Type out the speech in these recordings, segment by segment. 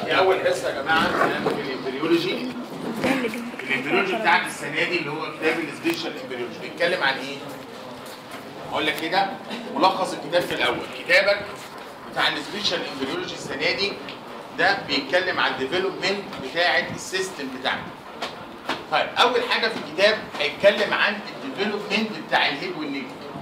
دي اول حصه يا جماعه في الامبريولوجي. الامبريولوجي بتاعك السنه دي اللي هو كتاب السبيشال امبريولوجي بيتكلم عن ايه؟ اقول لك كده ملخص الكتاب في الاول. كتابك بتاع السبيشال امبريولوجي السنه دي ده بيتكلم عن الديفلوبمنت بتاعه السيستم بتاعنا. طيب اول حاجه في الكتاب هيتكلم عن الديفلوبمنت بتاع الهيد والنيك.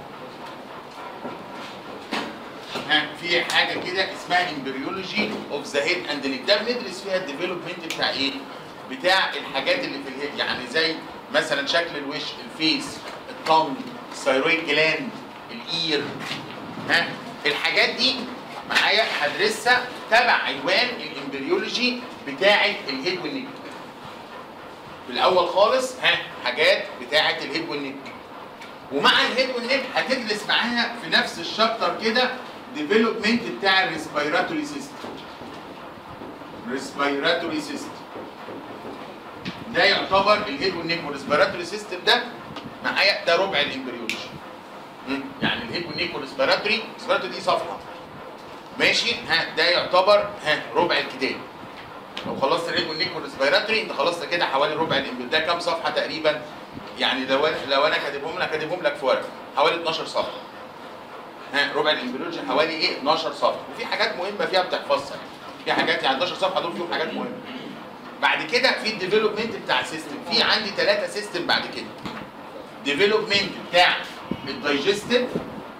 في حاجه كده اسمها امبريولوجي اوف ذا هيد اند نيك، ده بندرس فيها الديفلوبمنت بتاع ايه؟ بتاع الحاجات اللي في الهيد، يعني زي مثلا شكل الوش، الفيس، الطن، الثايرويد جلاند، الاير. الحاجات دي معايا هدرسها تبع عنوان الامبريولوجي بتاعه الهيد والنيك. في الاول خالص حاجات بتاعه الهيد والنيك، ومع الهيد والنيك هتدرس معاها في نفس الشابتر كده ديفلوبمنت بتاع الريسبيراتوري سيستم. ريسبيراتوري سيستم ده يعتبر الهيد والنيك والريسبيراتوري سيستم ده معايا ده ربع الامبريولوجي. يعني الهيد والنيك والريسبيراتوري دي صفحه ماشي، ده يعتبر ربع الكتاب. لو خلصت الهيد والنيك والريسبيراتوري انت خلصت كده حوالي ربع الامبريولوجي. ده كام صفحه تقريبا؟ يعني لو انا كاتبهم لك في ورقه حوالي 12 صفحه. ربع الامبريولوجي حوالي ايه؟ 12 صفحه، وفي حاجات مهمه فيها بتحفظها. في حاجات يعني 11 صفحه دول فيهم حاجات مهمه. بعد كده في الديفلوبمنت بتاع السيستم، في عندي 3 سيستم بعد كده. ديفلوبمنت بتاع الدايجستيف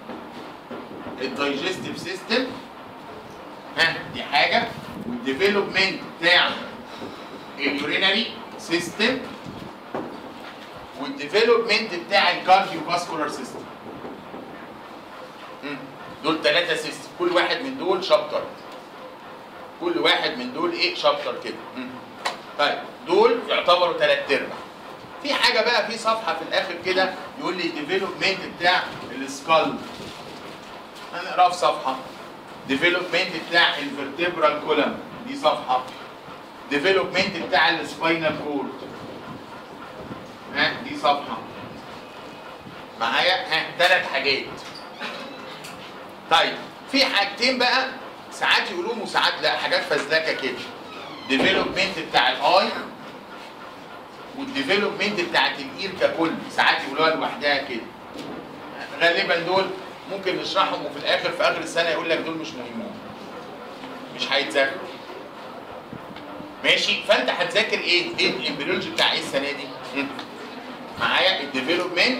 سيستم، دي حاجه، والديفلوبمنت بتاع اليورينري سيستم، والديفلوبمنت بتاع الكارديو فاسكولار سيستم. دول 3 سيستم، كل واحد من دول شابتر. كل واحد من دول ايه؟ شابتر كده. طيب دول يعتبروا 3/4. في حاجه بقى في صفحه في الاخر كده يقول لي ديفلوبمنت بتاع السكال، هنقراها في صفحه. ديفلوبمنت بتاع الفرتبرال كولم، دي صفحه. ديفلوبمنت بتاع السباينال كورد، دي صفحه. معايا 3 حاجات. طيب في حاجتين بقى ساعات يقولوهم وساعات لا، حاجات فزلكه كده. ديفلوبمنت بتاع الاي والديفلوبمنت بتاعت الاير ككل، ساعات يقولوها لوحدها كده. غالبا دول ممكن نشرحهم وفي الاخر في اخر السنه يقول لك دول مش مهمين، مش هيتذاكروا. ماشي، فانت هتذاكر ايه؟ الامبريولوجي بتاع ايه السنه دي؟ معايا الديفلوبمنت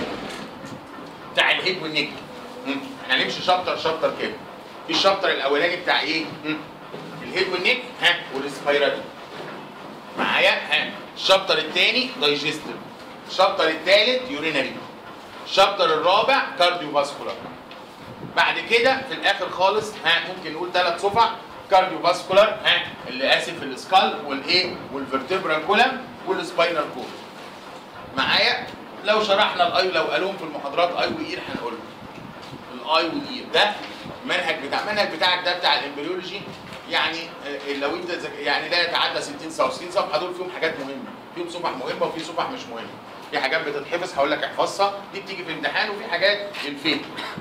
بتاع الهيد والنيك. احنا هنمشي شابتر كده. في الشابتر الاولاني بتاع ايه؟ الهيد والنيك والريسبيراتوري. معايا الشابتر الثاني دايجستيف، الشابتر الثالث يورينري، الشابتر الرابع كارديو فاسكولار. بعد كده في الاخر خالص ممكن نقول 3 صفح كارديو فاسكولار، اللي اسف السكال والايه والفرتبرال كولم والسباينال كورد. معايا لو شرحنا الاي، لو قالوهم في المحاضرات اي واير هنقولهم. الاي والاير ده المنهج بتاعك ده بتاع الامبريولوجي، يعني لو انت يعني لا يتعدى 60 صفحه. دول فيهم حاجات مهمه، فيهم صفح مهمه وفي صفح مش مهمه. في حاجات بتتحفظ هقول لك احفظها، دي بتيجي في الامتحان، وفي حاجات للفهم.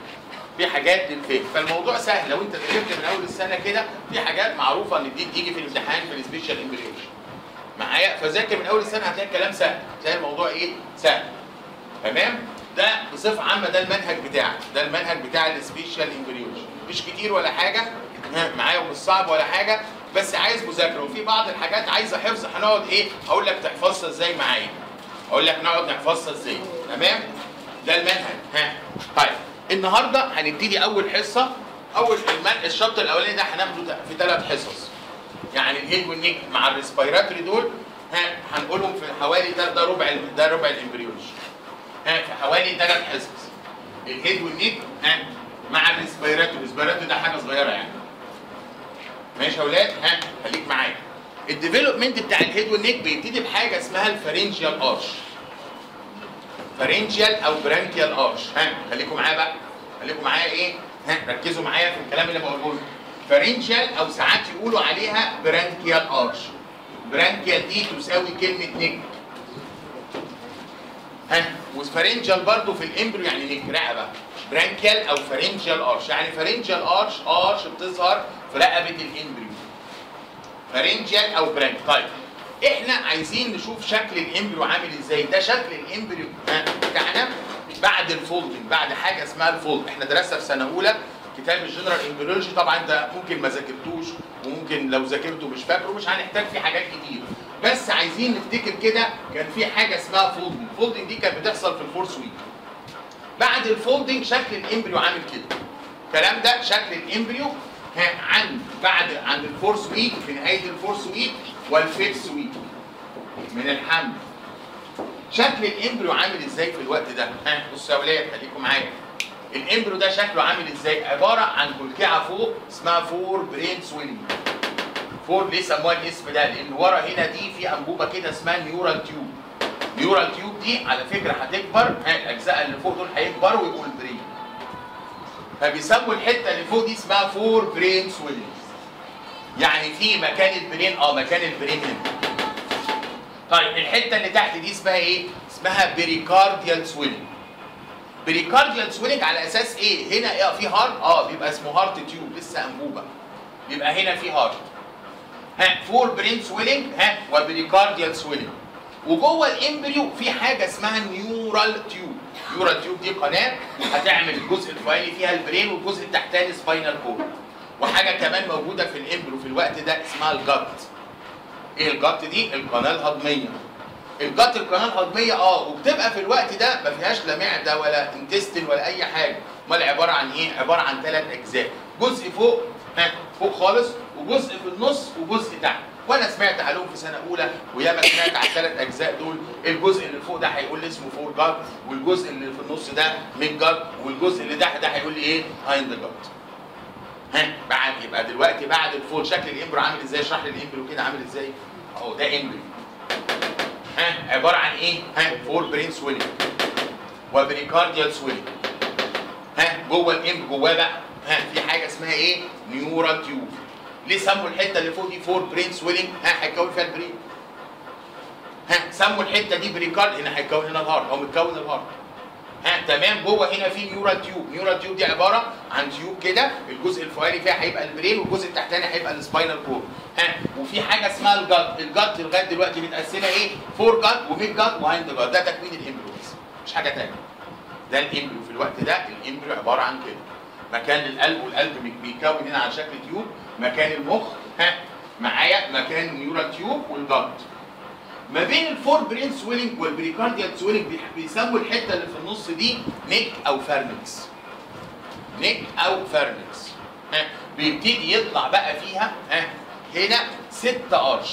فالموضوع سهل لو انت ذاكرت من اول السنه كده. في حاجات معروفه ان دي تيجي في الامتحان في السبيشال امبريولوجي. معايا فذاكر من اول السنه هتلاقي الكلام سهل، هتلاقي الموضوع ايه؟ سهل. تمام؟ ده بصفه عامه ده المنهج بتاعك، ده المنهج بتاع السبيشال امبريولوجي. مش كتير ولا حاجه معايا ومش صعب ولا حاجه، بس عايز مذاكره. وفي بعض الحاجات عايزه حفظ، هنقعد ايه؟ هقول لك تحفظها ازاي معايا. اقول لك نقعد نحفظها ازاي. تمام؟ ده المنهج. طيب النهارده هنبتدي اول حصه. الشابتر الاولاني ده هناخده في 3 حصص. يعني الهيد والنيك مع الريسبيراتوري دول هنقولهم في حوالي ده ربع الامبريولوجي. في حوالي 3 حصص. الهيد والنيك مع الريسبيراتوري ده حاجه صغيره يعني. ماشي يا اولاد؟ خليك معايا. الديفلوبمنت بتاع الهيد والنيك بيبتدي بحاجه اسمها الفارنجيال ارش. فارنجيال او برانكيال ارش. خليكم معايا بقى. خليكم معايا ايه؟ ركزوا معايا في الكلام اللي بقوله لكم. فارنجيال او ساعات يقولوا عليها برانكيال ارش. برانكيال دي تساوي كلمه نيك. وفارنجيال برضو في الامبريو يعني نيك رقبه. برانكيال او فارنجيال ارش، يعني فارنجيال ارش بتظهر في رقبه الامبريو. فارنجيال او برانك. طيب احنا عايزين نشوف شكل الامبريو عامل ازاي. ده شكل الامبريو بتاعنا بعد الفولدنج، بعد حاجه اسمها الفولد. احنا درسنا في سنه اولى كتاب الجنرال امبريولوجي، طبعا ده ممكن ما ذاكرتوش وممكن لو ذاكرته مش فاكره، مش هنحتاج فيه حاجات كتير، بس عايزين نفتكر كده كان في حاجه اسمها فولدنج. الفولدنج دي كانت بتحصل في الفورث ويك. بعد الفولدنج شكل الامبريو عامل كده. الكلام ده شكل الامبريو عند الفورث ويك، في نهايه الفورث ويك والفيفث ويك من الحمل. شكل الامبريو عامل ازاي في الوقت ده؟ بصوا يا ولاد خليكم معايا. الامبريو ده شكله عامل ازاي؟ عباره عن كلكعه فوق اسمها فور برين سويلنج. فور ليه سموها الاسم ده؟ لان ورا هنا دي في انبوبه كده اسمها نيورال تيوب. نيورال تيوب دي على فكره هتكبر، الاجزاء اللي فوق دول هيكبروا ويبقوا البرين. فبيسموا الحته اللي فوق دي اسمها فور برين سويلنج. يعني في مكان البرين، مكان البرين هنا. طيب الحته اللي تحت دي اسمها ايه؟ اسمها بريكارديال سويلنج. بريكارديال سويلنج على اساس ايه؟ هنا في هارت، بيبقى اسمه هارت تيوب، لسه انبوبه. يبقى هنا في هارت. فور برين سويلنج وبريكارديال سويلنج. وجوه الامبريو في حاجه اسمها نيورال تيوب. نيورال تيوب دي قناه هتعمل الجزء الفوقاني فيها البرين والجزء التحتاني سباينال كورد. وحاجه كمان موجوده في الامبريو في الوقت ده اسمها الجت. ايه الجت دي؟ القناه الهضميه. الجت القناه الهضميه وبتبقى في الوقت ده ما فيهاش لا معده ولا انتستين ولا اي حاجه، امال عباره عن ايه؟ عباره عن 3 اجزاء، جزء فوق فوق خالص، وجزء في النص، وجزء تحت. وانا سمعت عليهم في سنه اولى، وياما سمعت على ال3 اجزاء دول. الجزء اللي فوق ده هيقول لي اسمه فور جت، والجزء اللي في النص ده ميد جت، والجزء اللي تحت ده هيقول لي ايه؟ هايند جت. بعد يبقى دلوقتي بعد الفول شكل الامبريو عامل ازاي؟ اشرح لي الامبريو كده عامل ازاي؟ اهو ده امبريو. عباره عن ايه؟ فور برين سويلنج وبريكارديال سويلنج. جوه الامبريو جواه بقى في حاجه اسمها ايه؟ نيورال تيوب. ليه سموا الحته اللي فوق دي فور برين سويلنج؟ هيتكون فيها البرين. سموا الحته دي بريكارد، هنا هيتكون هنا الهارت، هو متكون الهارت. تمام. جوه هنا في نيورال تيوب. نيورال تيوب دي عباره عن تيوب كده، الجزء الفوقاني فيها هيبقى البرين والجزء التحتاني هيبقى السباينال كورد. وفي حاجه اسمها الجت. الجت لغايه دلوقتي متقسمه ايه؟ فور جت وميد جت وهايند جت. ده تكوين الامبريو بس مش حاجه ثانيه. ده الامبريو في الوقت ده. الامبريو عباره عن كده. مكان للقلب، والقلب بيكون هنا على شكل تيوب. مكان المخ معايا مكان نيورال تيوب والجت. ما بين الفور برين سويلنج والبريكارديال سويلنج بيسموا الحته اللي في النص دي نيك او فارنكس. نيك او فارنكس. بيبتدي يطلع بقى فيها هنا 6 ارش.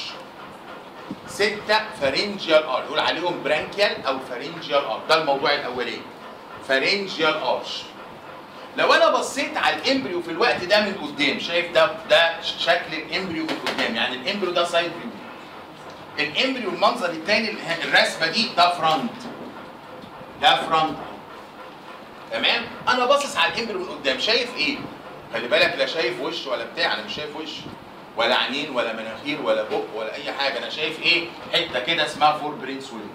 6 فارنجيال ارش، يقول عليهم برانكيال او فارنجيال ارش. ده الموضوع الاولاني. فارنجيال ارش. لو انا بصيت على الامبريو في الوقت ده من قدام، شايف ده شكل الامبريو من قدام، يعني الامبريو ده سايد فيو. الامبريو المنظر الثاني الرسمه دي ده فرونت. ده فرونت. تمام؟ انا باصص على الامبريو من قدام، شايف ايه؟ خلي بالك لا شايف وش ولا بتاع، انا مش شايف وش ولا عينين ولا مناخير ولا بق ولا اي حاجه، انا شايف ايه؟ حته كده اسمها فور برين سويلنج.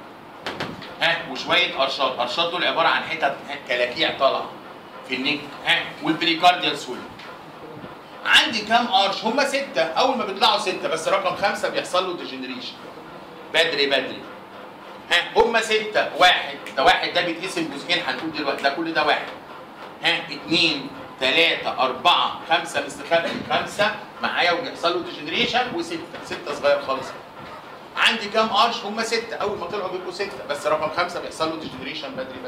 وشويه قرشات، قرشات دول عباره عن حتت كلاكيع طالعه في النك. والبريكارديال سويلنج. عندي كام قرش؟ هم 6، اول ما بيطلعوا 6، بس رقم 5 بيحصل له ديجنريشن بدري. هم 6. واحد ده بيتقسم جزئين هنقول دلوقتي، ده كل ده واحد. 2 3 4 5 مستخبي 5 معايا وبيحصل له ديجنريشن، و6 صغير خالص. عندي كام قرش؟ هم 6، اول ما طلعوا بيبقوا 6، بس رقم 5 بيحصل له ديجنريشن بدري.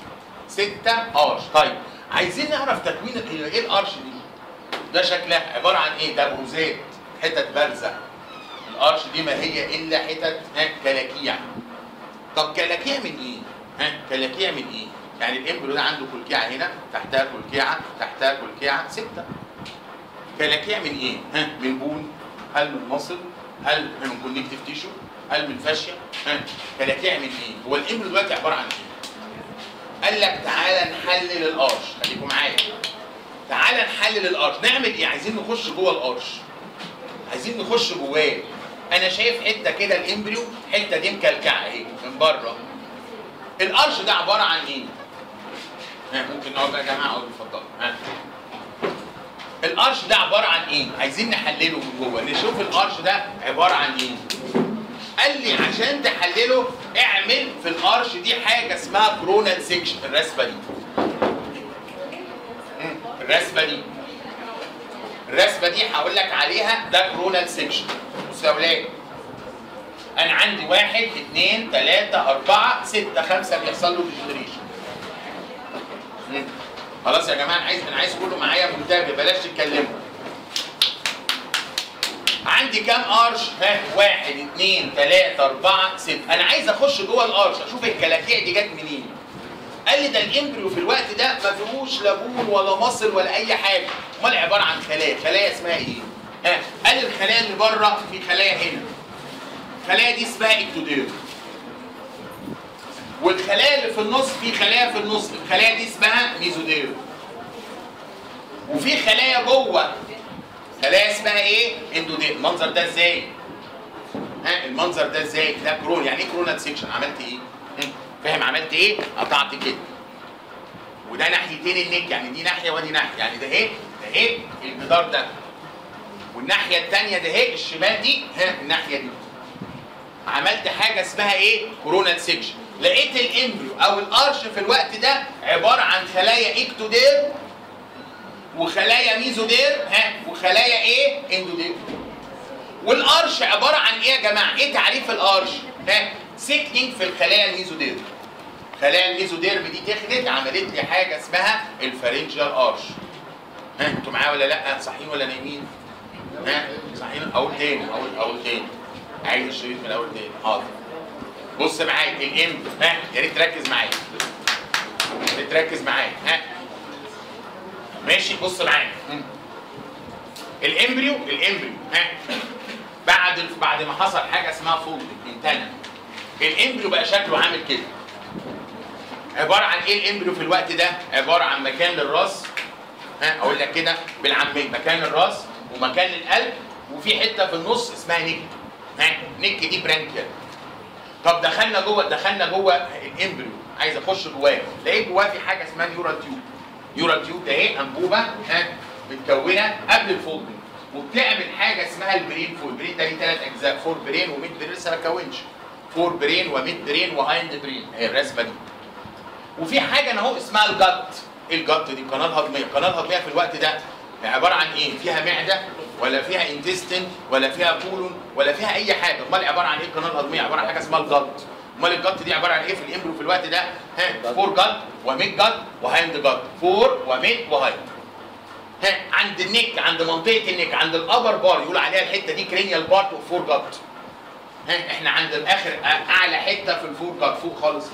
6 قرش. طيب عايزين نعرف تكوين ايه القرش دي؟ ده شكلها عباره عن ايه؟ ده بروزات، حتت بارزه. القرش دي ما هي الا حتت كلاكيع. طب كلاكيع من ايه؟ كلاكيع من ايه؟ يعني الامبريو ده عنده كلكيعه هنا، تحتها كلكيعه، تحتها كلكيعه، 6. كلاكيع من ايه؟ من بون؟ هل من مصل؟ هل من كونكتيف تيشو؟ هل من فاشيا؟ كلاكيع من ايه؟ هو الامبريو دلوقتي عباره عن ايه؟ قال لك تعالى نحلل القرش، خليكم معايا. تعالى نحلل القرش، نعمل ايه؟ عايزين نخش جوه القرش. عايزين نخش جواه. انا شايف حته كده الامبريو، الحته دي مكلكعه اهي من بره. القرش ده عباره عن ايه؟ ممكن نقعد بقى يا جماعه، اقعدوا اتفضلوا. الارش ده عباره عن ايه؟ عايزين نحلله من جوه، نشوف الارش ده عباره عن ايه. قال لي عشان تحلله اعمل في الارش دي حاجه اسمها كرونال سيكشن. الرسمه دي الرسمه دي هقول لك عليها ده كرونال سيكشن. بصوا يا ولاد، انا عندي 1 2 3 4 6 5 بيحصل له ديجنريشن. خلاص يا جماعه، انا عايز كله معايا منتبه، بلاش تتكلموا. عندي كام ارش؟ 1 2 3 4 6. انا عايز اخش جوه الارش اشوف الكلاكيع دي جت منين. قال لي ده الامبريو في الوقت ده ما فيهوش لا بون ولا مصل ولا اي حاجه، امال عباره عن خلايا اسمها ايه؟ قال الخلايا اللي بره في خلايا هنا. الخلايا دي اسمها اكتودير. والخلايا اللي في النص في خلايا في النص، الخلايا دي اسمها ميزودير. وفي خلايا جوه، خلايا اسمها ايه؟ اندودير. المنظر ده ازاي؟ المنظر ده ازاي؟ ده كرون. يعني ايه كرونال سيكشن؟ عملت ايه؟ فاهم عملت ايه؟ قطعت كده. وده ناحيتين النك، يعني دي ناحيه ودي ناحيه، يعني ده ايه الجدار ده. والناحيه الثانيه ده ايه الشمال دي، الناحيه دي. عملت حاجه اسمها ايه؟ كرونال سيكشن. لقيت الامبريو او الارش في الوقت ده عباره عن خلايا اكتودير وخلايا ميزودير وخلايا ايه؟ اندودير. والارش عباره عن ايه يا جماعه؟ ايه تعريف الارش؟ سيكنينج في الخلايا الميزودير. خلايا الميزوديرم دي تخنت، عملت لي حاجه اسمها الفارنجيال ارش. انتوا معايا ولا لا؟ صاحيين ولا نايمين؟ صاحيين. اقول تاني عايز الشريط من الاول تاني. حاضر. بص معايا الام، يا ريت تركز معايا. ماشي. بص معايا الامبريو بعد ما حصل حاجه اسمها فولدنج انتنى. الامبريو بقى شكله عامل كده. عباره عن ايه الامبريو في الوقت ده؟ عباره عن مكان للراس، اقول لك كده بالعاميه، مكان للراس ومكان للقلب، وفي حته في النص اسمها نك. نك دي برانكيال. طب دخلنا جوه الامبريو، عايز اخش جواه، لقيت جواه في حاجه اسمها نيورال تيوب. ده ايه؟ انبوبه متكونه قبل الفولدنج، وبتعمل حاجه اسمها البرين فول. البرين ده ليه 3 اجزاء، فور برين وميد برين، لسه ما اتكونش. فور برين وميد برين وهايند برين، هي الرسمه دي. وفي حاجه انا اهو اسمها الجت. ايه الجت دي؟ قناه هضميه. القناه الهضميه في الوقت ده عباره عن ايه؟ فيها معده ولا فيها انتستين ولا فيها كولون ولا فيها اي حاجه؟ امال عباره عن ايه القناه الهضميه؟ عباره عن حاجه اسمها الجت. امال الجت دي عباره عن ايه في الامبريو في الوقت ده؟ فور جت وميد جت وهايند جت. فور وميد وهايند. عند النك، عند منطقه النك، عند الابر بار يقول عليها الحته دي كرينيال بارت اوف فور جت. احنا عند الاخر اعلى حته في الفور جت فوق خالص.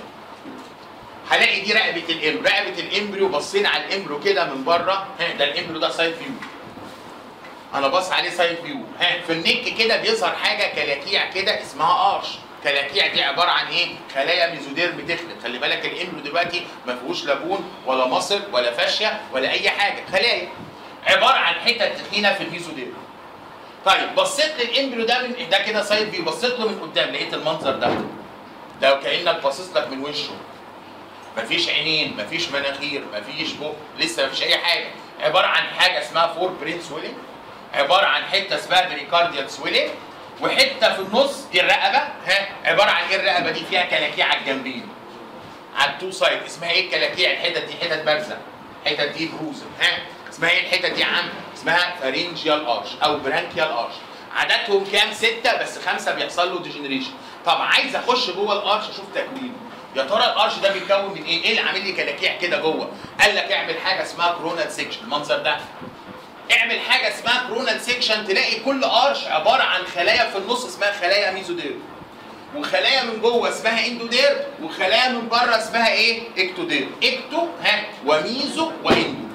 هلاقي دي رقبه الامبريو. بصينا على الامبريو كده من بره، ده الامبريو ده سايد فيو. انا باص عليه سايد فيو. في النك كده بيظهر حاجه كلاكيع كده اسمها ارش. كلاكيع دي عباره عن ايه؟ خلايا ميزودير بتخلق. خلي بالك الامبريو دلوقتي ما فيهوش لا بون ولا مصل ولا فاشيه ولا اي حاجه، خلايا عباره عن حتت تخينه في الميزودير. طيب بصيت للامبريو ده من ده كده سايد فيو، بصيت له من قدام لقيت المنظر ده كانك باصص لك من وشه. مفيش عينين، مفيش مناخير، مفيش بق، لسه مفيش اي حاجه. عباره عن حاجه اسمها فور برين سويلنج، عباره عن حته اسمها بريكارديال سويلنج، وحته في النص دي الرقبه. عباره عن ايه الرقبه دي؟ فيها كلاكيع على الجنبين، على التو سايد. اسمها ايه الكلاكيع؟ الحتت دي حتت بارزه، الحتت دي بروزه. اسمها ايه الحتت دي يا عم؟ اسمها فارنجيال ارش او برانكيال ارش. عددهم كام؟ 6، بس 5 بيحصل له ديجنريشن. طب عايز اخش جوه الارش اشوف تكوينه. يا ترى الارش ده بيتكون من ايه؟ ايه اللي عامل لي كلاكيع كده جوه؟ قال لك اعمل حاجه اسمها كرونال سيكشن. المنظر ده. اعمل حاجه اسمها كرونال سيكشن، تلاقي كل ارش عباره عن خلايا في النص اسمها خلايا ميزودير، وخلايا من جوه اسمها اندودير، وخلايا من بره اسمها ايه؟ اكتودير. اكتو وميزو واندو.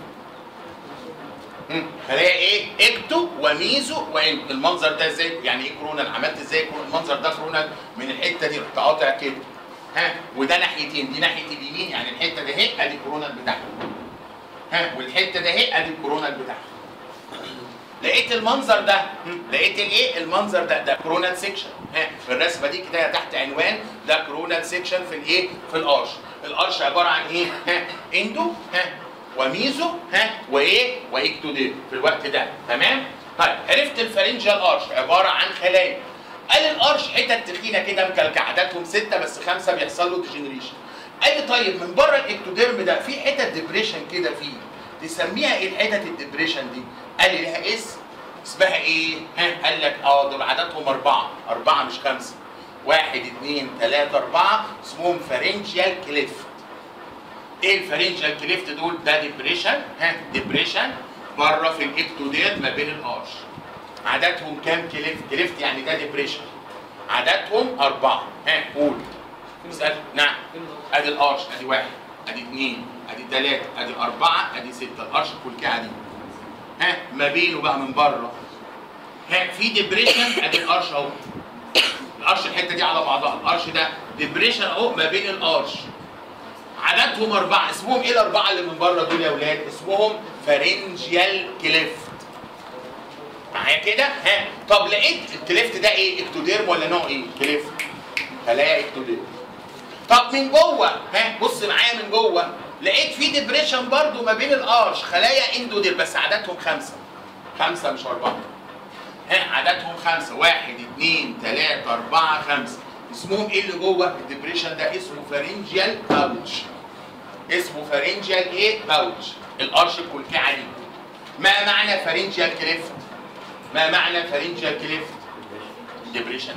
خلايا ايه؟ اكتو وميزو واندو. المنظر ده ازاي؟ يعني ايه كرونال؟ عملت ازاي المنظر ده كرونال؟ من الحته دي رحت قاطع كده. وده ناحيتين، دي ناحيه اليمين، يعني الحته ده اهي ادي الكورونال بتاعها. والحته ده اهي ادي الكورونال بتاعها. لقيت المنظر ده، لقيت الايه؟ المنظر ده كورونال سيكشن. في الرسمه دي كده تحت عنوان ده كورونال سيكشن في الايه؟ في الارش. الارش عباره عن ايه؟ اندو وميزو وايه واكتودير في الوقت ده. تمام؟ طيب عرفت الفارنجيال ارش عباره عن خلايا. قال الارش حتت تخينه كده مكلكعه، عددهم 6 بس 5 بيحصل له ديجنريشن. قال لي طيب من بره الاكتوديرم ده في حتت ديبريشن كده فيه، تسميها ايه الحتت الديبريشن دي؟ قال لي لها اسمها ايه؟ قال لك دول عددهم 4 مش 5. 1 2 3 4 اسمهم فارنجيال كليفت. ايه الفارنجيال كليفت دول؟ ده ديبريشن ديبريشن بره في الاكتودير ما بين الارش. عددهم كام كليفت يعني ده ديبريشن. عددهم 4. قول. اسال. نعم. ادي الارش، ادي 1 ادي 2 ادي 3 ادي 4 ادي 6. الارش الكلكعه دي. ما بينه بقى من بره في ديبريشن. ادي الارش اهو. الارش الحته دي على بعضها، الارش ده ديبريشن اهو ما بين الارش. عددهم 4. اسمهم ايه الاربعه اللي من بره دول يا اولاد؟ اسمهم فارنجيال كليفت. معايا كده؟ طب لقيت الكليفت ده ايه؟ اكتوديرم ولا نوع ايه؟ كليفت. خلايا اكتوديرم. طب من جوه بص معايا من جوه لقيت في ديبريشن برضو ما بين الارش، خلايا اندودير بس عددهم 5. 5 مش 4. عددهم 5. 1 2 3 4 5. اسمهم ايه اللي جوه الديبريشن ده؟ اسمه فارنجيال باوتش. اسمه فارنجيال ايه؟ باوتش. الارش الكلكعه دي. ما معنى فارنجيال كليفت؟ ما معنى فارنجيال كليفت؟ ديبريشن.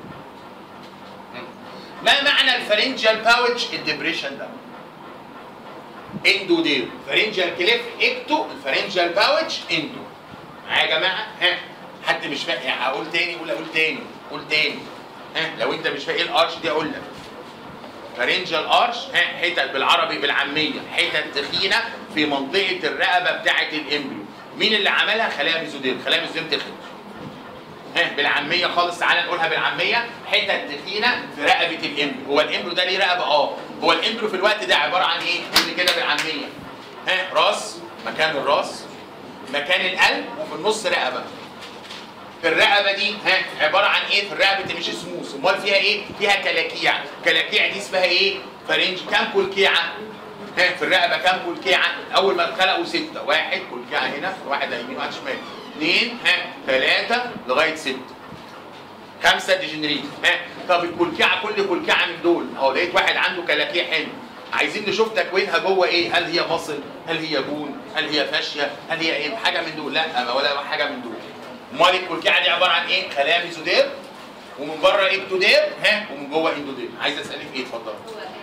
ما معنى الفارنجيال باوتش؟ الديبريشن ده. اندودير. فارنجيال كليفت اكتو، الفارنجيال باوتش اندو. معايا يا جماعه؟ حد مش فاهم؟ يعني هقول تاني. قول تاني. لو انت مش فاهم ايه الارش دي اقول لك. فارنجيال ارش حتت بالعربي بالعاميه، حتت تخينه في منطقه الرقبه بتاعه الامبريو. مين اللي عملها؟ خلايا ميزودير. خلايا ميزودير تخين. بالعاميه خالص، تعالى نقولها بالعاميه. حتت تخينه في رقبه الامبريو. هو الامبريو ده ليه رقبه؟ هو الامبريو في الوقت ده عباره عن ايه؟ قول كده بالعاميه. راس، مكان الراس، مكان القلب، وفي النص رقبه. في الرقبه دي عباره عن ايه؟ في الرقبه دي مش سموث، امال فيها ايه؟ فيها كلاكيع. كلاكيع دي اسمها ايه؟ فارنج. كام كلكيعه؟ في الرقبه كام كلكيعه؟ اول ما اتخلقوا 6. 1 كلكيعه هنا، 1 على اليمين 1 على الشمال. 2 3 لغايه 6. 5 ديجنريت. طب الكلكيعه كل كلكيعه من دول اهو لقيت واحد عنده كلاكيع حلو. عايزين نشوف تكوينها جوه ايه؟ هل هي مصل؟ هل هي بون؟ هل هي فاشيه؟ هل هي ايه؟ حاجه من دول؟ لا ولا حاجه من دول. امال الكلكيعه دي عباره عن ايه؟ خلايا ميزودير ومن بره اكتودير ومن جوه اندودير. عايز اسالك في ايه؟ اتفضل.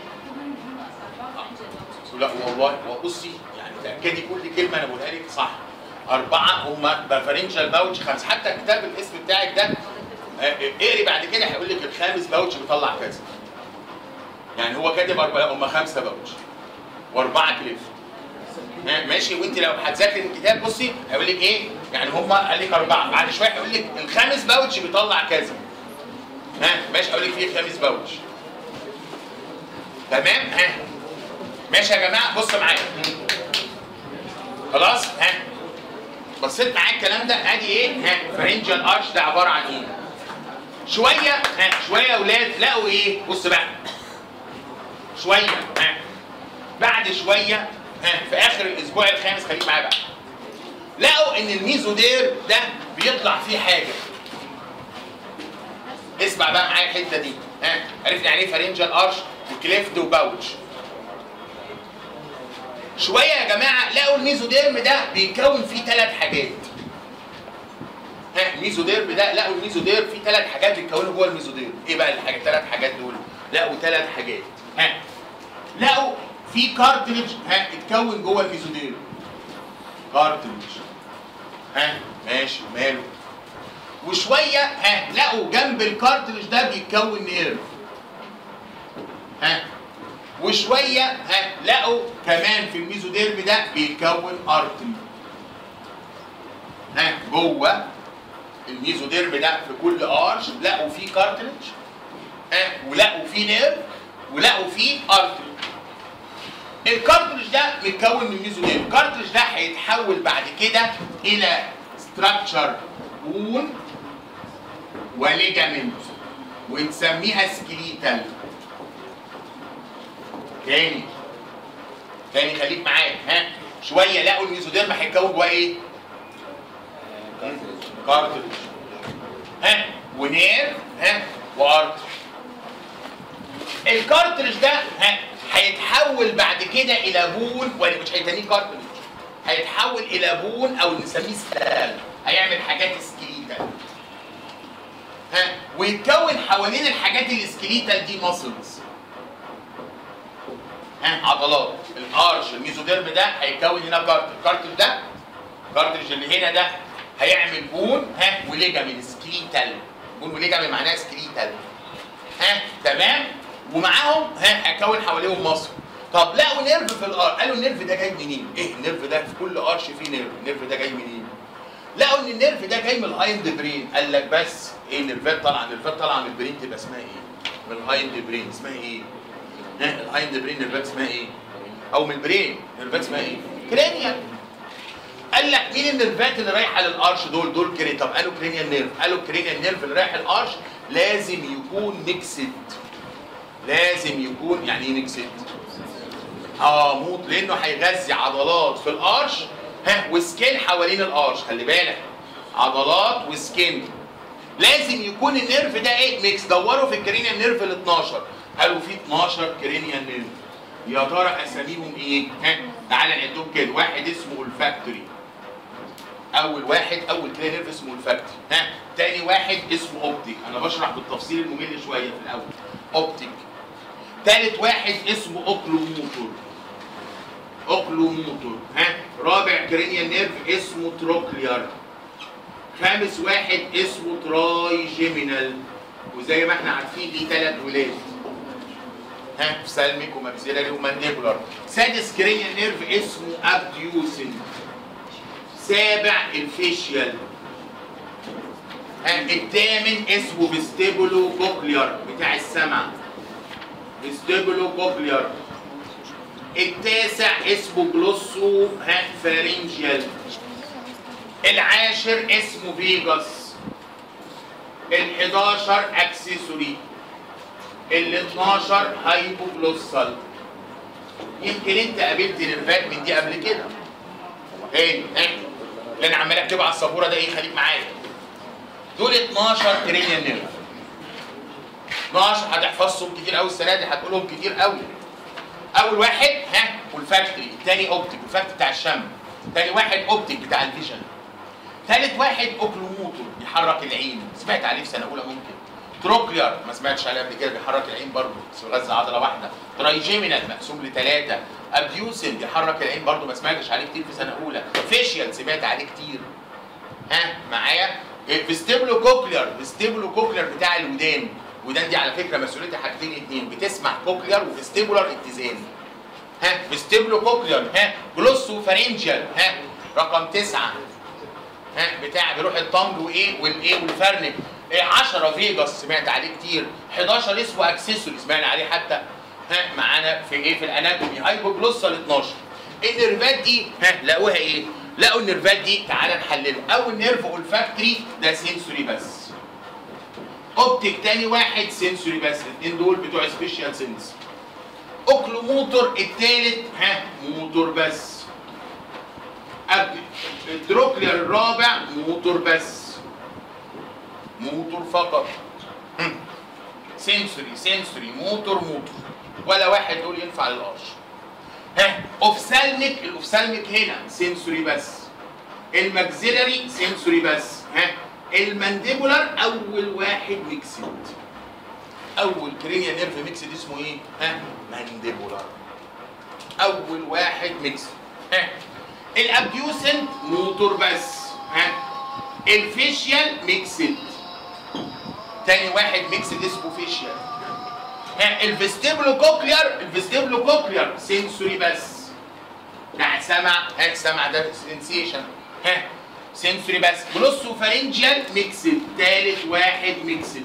لا والله بصي يعني تاكدي كل كلمه انا بقولها لك صح. 4 هم فارنجيال باوتش 5. حتى كتاب الاسم بتاعك ده اقري بعد كده هيقول لك الخامس باوتش بيطلع كذا. يعني هو كاتب 4 هم 5 باوتش و4 كليف. ماشي. وانت لو هتذاكري الكتاب بصي هيقول لك ايه؟ يعني هم قال لك 4 بعد شويه هيقول لك الخامس باوتش بيطلع كذا. ماشي. هقول لك فيه الخامس باوتش. تمام؟ ماشي يا جماعه. بص معايا. خلاص؟ بصيت معايا الكلام ده. ادي ايه؟ فارنجيال ارش ده عباره عن ايه؟ شويه يا اولاد لقوا ايه؟ بص بقى. شويه بعد شويه في اخر الاسبوع الخامس خليك معايا بقى. لقوا ان الميزودير ده بيطلع فيه حاجه. اسمع بقى معايا الحته دي. عرفنا يعني ايه فارنجيال ارش وكليفت وباوتش. شويه يا جماعه لقوا الميزوديرم ده بيتكون فيه 3 حاجات. الميزوديرم ده لقوا الميزودير فيه 3 حاجات بيتكونوا جوه الميزودير. ايه بقى الحاجات 3 حاجات دول؟ لقوا 3 حاجات. لقوا في كارتلج اتكون جوه الميزودير. كارتلج. ماشي ماله. وشويه لقوا جنب الكارتلج ده بيتكون نيرف. وشويه لقوا كمان في الميزوديرم ده بيتكون ارتري. جوه الميزوديرم ده في كل ارش لقوا فيه كارتلج ولقوا فيه نيرف ولقوا فيه ارتري. الكارتلج ده متكون من الميزوديرم. الكارتلج ده هيتحول بعد كده الى ستراكشر بون وليجامنت ونسميها سكليتال. تاني خليك معايا. شويه لقوا الميزوديرم هيتكون جواه ايه؟ كارتريج. ها ونير ها وارتريج. الكارتريج ده هيتحول بعد كده الى بون، ولا مش هيتنيه كارتريج، هيتحول الى بون او نسميه ستال، هيعمل حاجات سكليتال. ويتكون حوالين الحاجات السكليتال دي ماسلز، عضلات. الارش الميزوديرم ده هيكون هنا كارتريج. الكارتريج ده الكارتريج اللي هنا ده هيعمل بون وليجامين سكليتال. بون وليجامين معناها سكليتال. تمام. ومعاهم هيكون حواليهم مصر. طب لقوا نيرف في الارش، قالوا النيرف ده جاي منين؟ ايه النيرف ده؟ في كل ارش فيه نيرف، النيرف ده جاي منين؟ لقوا ان النيرف ده جاي من الهايند برين. قال لك بس ايه النيرفات طالعه؟ النيرفات طالعه من البرين تبقى اسمها ايه؟ من الهايند برين اسمها ايه؟ الهايند برين نيرفات اسمها ايه؟ او من البرين نيرفات اسمها ايه؟ كرينيال. قال لك مين النيرفات اللي رايحه للارش دول؟ دول كرينيال. طب قالوا كرينيال نيرف، قالوا كرينيال نيرف اللي رايح الارش لازم يكون ميكسد. لازم يكون يعني ايه ميكسد؟ موت، لانه هيغذي عضلات في الارش وسكين حوالين الارش. خلي بالك عضلات وسكين. لازم يكون النيرف ده ايه؟ ميكس. دوروا في الكرينيال نيرف ال 12، قالوا في 12 كرينيال نيرف. يا ترى اساميهم ايه؟ تعالى نعدهم كده. واحد اسمه اولفاكتوري. اول كرينيال نيرف اسمه اولفاكتوري. تاني واحد اسمه اوبتيك. انا بشرح بالتفصيل الممل شويه في الاول. اوبتيك. تالت واحد اسمه اوكلوموتور. اوكلوموتور. رابع كرينيال نيرف اسمه تروكليار. خامس واحد اسمه ترايجيمينال. وزي ما احنا عارفين ليه 3 ولاد. سالميك وماكسيلاري ومانديبولار. سادس كرينيال نيرف اسمه ابديوسن. سابع الفيشيال. الثامن اسمه فيستيبولو كوكليار بتاع السمع. فيستيبولو كوكليار. التاسع اسمه جلوسو فارينجيال. العاشر اسمه فيجاس. ال11 اكسسوري. ال12 هايبوجلوسال. يمكن انت قابلت نيرفات من دي قبل كده. ايه اللي انا عمال اكتبه على السبوره ده ايه؟ خليك معايا. دول 12 كرينيال نيرف. 12 هتحفظهم كتير قوي السنه دي، هتقولهم كتير قوي. اول واحد والفاكتوري، الثاني اوبتيك والفاكتوري بتاع الشم، ثاني واحد اوبتيك بتاع الفيجن، ثالث واحد اوكلوموتور بيحرك العين، سمعت عليه في سنه اولى ممكن. تروكليار ما سمعتش عليه قبل كده، بيحرك العين برضه بس بيغذي عضله واحده. ترايجيمينال مقسوم ل3. ابديوسن بيحرك العين برضه ما سمعتش عليه كتير في سنه اولى. فيشيال سمعت عليه كتير. معايا؟ فيستيبولو كوكليار. فيستيبولو كوكليار بتاع الودان. ودان دي على فكره مسؤوليتها حاجتين اتنين، بتسمع كوكليار وفيستيبولار اتزان. فيستيبولو كوكليار. جلوسو فارينجيال. رقم 9 بتاع بيروح الطنج وايه والفرنك. 10 فيجاس سمعت عليه كتير. 11 اسمه اكسسوري سمعنا عليه حتى معانا في ايه؟ في الاناتومي. هايبوجلوسال 12. النيرفات دي لقوها ايه؟ لقوا النيرفات دي تعالى نحللها. اول نيرف اولفاكتوري ده سنسوري بس. اوبتيك تاني واحد سنسوري بس، الاثنين دول بتوع سبيشال سنس. اوكلوموتور الثالث موتور بس. التروكليار الرابع موتور بس. موتور فقط. سنسوري موتور. ولا واحد دول ينفع للقرش. اوفسالميك. الاوفسالميك هنا سنسوري بس. الماكسيلاري سنسوري بس. المانديبولار اول واحد ميكسد. اول كرينيال نيرف ميكسد اسمه ايه؟ مانديبولار. اول واحد ميكسد. الابديوسنت موتور بس. الفيشيال ميكسد. تاني واحد ميكسد اسمه فيشيال. الفيستيبولو كوكليار سنسوري بس. بتاع سمع. سمع ده سنسيشن. سنسوري بس. جلوسو فارينجيال ميكسد. ثالث واحد ميكسد.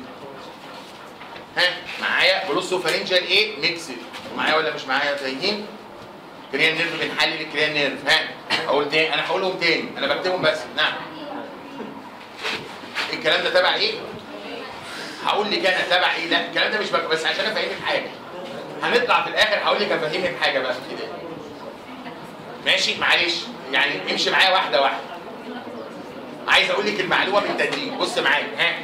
معايا؟ جلوسو فارينجيال ايه؟ ميكسد. معايا ولا مش معايا؟ تايهين؟ كريان نيرف بنحلل الكريان نيرف. اقول تاني، انا هقولهم تاني، انا بكتبهم بس. نعم. الكلام ده تبع ايه؟ هقول لك انا تبع ايه؟ لا الكلام ده مش بس عشان افهمك حاجه. هنطلع في الاخر هقول لك افهمك حاجه بقى كده. ماشي معلش يعني امشي معايا واحده واحده. عايز اقول لك المعلومه بالتدريج، بص معايا. ها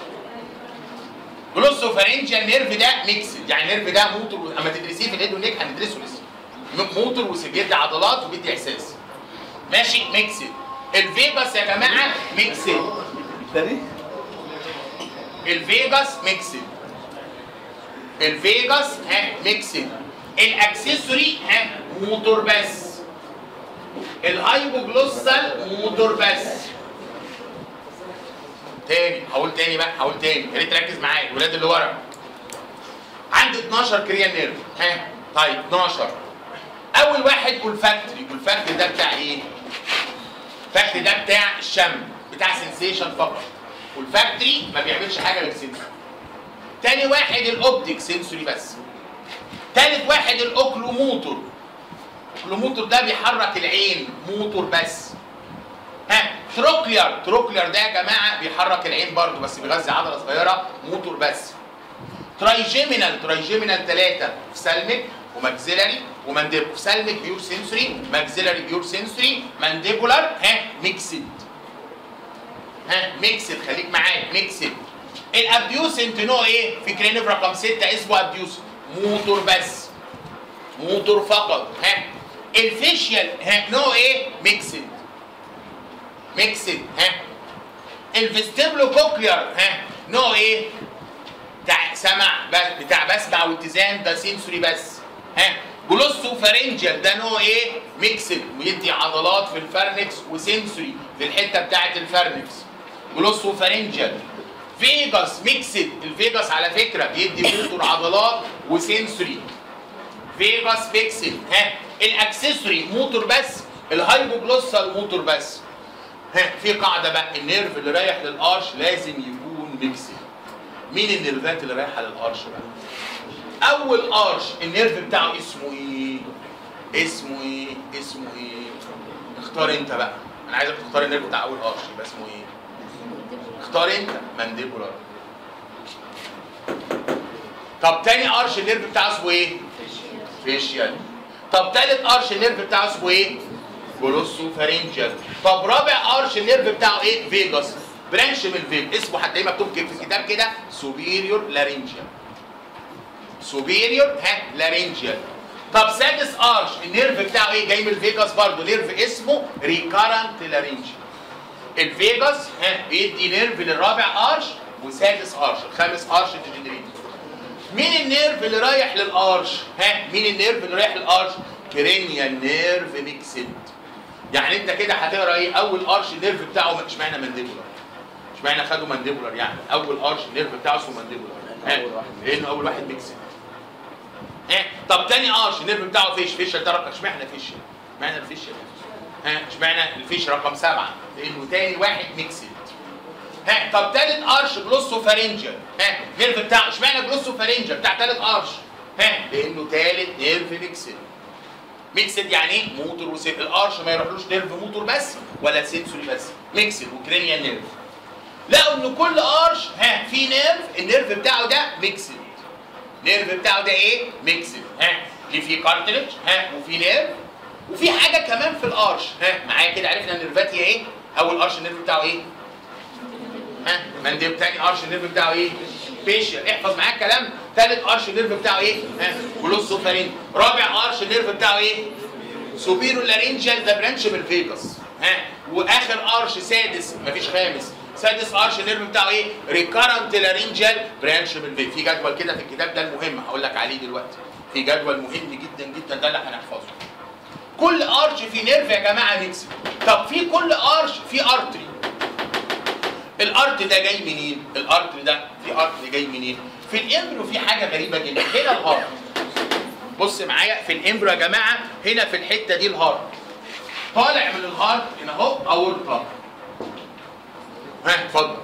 جلوسوفارنجيال نيرف ده ميكسد، يعني النيرف ده موتور، اما تدرسيه في الهيد والنيك هندرسه لسه. موتور وبيدي عضلات وبيدي احساس. ماشي ميكسد. الفيجاس يا جماعه ميكسد. الفيجاس ميكسد. الفيجاس ميكسد. الاكسسوري موتور بس. الهايبوجلوسال موتور بس. تاني هقول تاني بقى، هقول تاني يا ريت تركز معايا الولاد اللي ورا. عندي 12 كريان نيرف. طيب 12. اول واحد اولفاكتوري. اولفاكتوري ده بتاع ايه؟ الفاكتوري ده بتاع الشم، بتاع سنسيشن فقط. والفاكتوري ما بيعملش حاجه غير سنسوري. تاني واحد الاوبتيك سنسوري بس. تالت واحد الاوكلوموتور. الاوكلوموتور ده بيحرك العين، موتور بس. تروكلير. تروكلير ده يا جماعه بيحرك العين برضه بس بيغذي عضله صغيره، موتور بس. ترايجيمينال. ترايجيمينال 3 اوفسالميك وماكسيلاري ومانديبولار. اوفسالميك بيور سنسوري، ماكسيلاري بيور سنسوري، مانديبولار ميكسد. ميكسد خليك معايا ميكسد. الابديوسنت نوع ايه؟ في كرينيف رقم 6 اسمه ابديوسنت، موتور بس. موتور فقط. الفيشيال نوع ايه؟ ميكسد. ميكسد. الفيستيبلو كوكلير نوع ايه؟ بتاع سمع بس، بتاع بسمع واتزان، ده سنسوري بس. جلوسوفارنجيال ده نوع ايه؟ ميكسد، ويدي عضلات في الفارنكس وسنسوري في الحته بتاعت الفارنكس. جلوسوفارنجيال. فيجاس ميكسد. الفيجاس على فكره بيدي موتور عضلات وسنسوري. فيجاس ميكسد. الاكسسوري موتور بس. الهايبوجلوسال موتور بس. في قاعده بقى، النيرف اللي رايح للارش لازم يكون ميكسد. مين النيرفات اللي رايحه للارش بقى؟ اول ارش النيرف بتاعه اسمه ايه؟ اسمه ايه؟ اسمه ايه؟ اختار انت بقى. انا عايزك تختار النيرف بتاع اول ارش يبقى اسمه ايه؟ اختار انت. مانديبولار. طب تاني ارش النيرف بتاعه اسمه ايه؟ فيشيال. طب تالت ارش النيرف بتاعه اسمه ايه؟ جلوسوفارنجيال. طب رابع ارش النيرف بتاعه ايه؟ فيجاس. برانش من الفيج اسمه هتلاقيه مكتوب في الكتاب كده سوبيريور لارنجيال. سوبيريور لارنجيال. طب سادس ارش النيرف بتاعه ايه؟ جاي من الفيجاس برضه، نيرف اسمه ريكارنت لارنجيال. الفيجاس بيدي نيرف للرابع ارش وسادس ارش، الخامس ارش ديجنريت. مين النيرف اللي رايح للارش؟ مين النيرف اللي رايح للارش؟ كرينيال نيرف ميكسد. يعني انت كده هتقرا ايه؟ اول ارش النيرف بتاعه اشمعنى مانديبولار؟ اشمعنى خدوا مانديبولار؟ يعني اول ارش النيرف بتاعه اسمه مانديبولار لانه اول واحد ميكسد. طب تاني ارش النيرف بتاعه فيشل. ده اشمعنى فيشل؟ اشمعنى الفيشل؟ اشمعنى الفيش رقم 7؟ لانه تاني واحد ميكسد. طب تالت ارش جلوسوفارنجيال. النيرف بتاعه اشمعنى جلوسوفارنجيال بتاع تالت ارش؟ لانه تالت نيرف ميكسد. ميكسد يعني ايه؟ موتور وسيل. الارش ما يروحلوش نيرف موتور بس ولا سنسوري بس، ميكسد وكرينيال نيرف. لقوا ان كل ارش في نيرف النيرف بتاعه ده ميكسد. النيرف بتاعه ده ايه؟ ميكسد. اللي فيه كارتلج وفي نيرف وفي حاجه كمان في الارش. معايا كده عرفنا النيرفات هي ايه؟ اول ارش النيرف بتاعه ايه؟ منديب. تاني ارش النيرف بتاعه ايه؟ فيشيال. احفظ معايا الكلام. تالت ارش النيرف بتاعه ايه؟ جلوسوفارنجيال. رابع ارش النيرف بتاعه ايه؟ سوبيرو لارنجيال، ده برانش من الفيجاس. واخر ارش سادس، مفيش خامس، سادس ارش النيرف بتاعه ايه؟ ريكارنت لارنجيال برانش من الفيجاس. في جدول كده في الكتاب ده المهم هقول لك عليه دلوقتي. في جدول مهم جدا جدا ده اللي هنحفظه. كل ارش في نيرف يا جماعه ميكسد. طب في كل ارش في ارتري. الارت ده جاي منين؟ الارت ده في ارت جاي منين؟ في الامبريو في حاجه غريبه جدا. هنا الهارت. بص معايا في الامبريو يا جماعه، هنا في الحته دي الهارت. طالع من الهارت هنا اهو اورطه. اتفضل.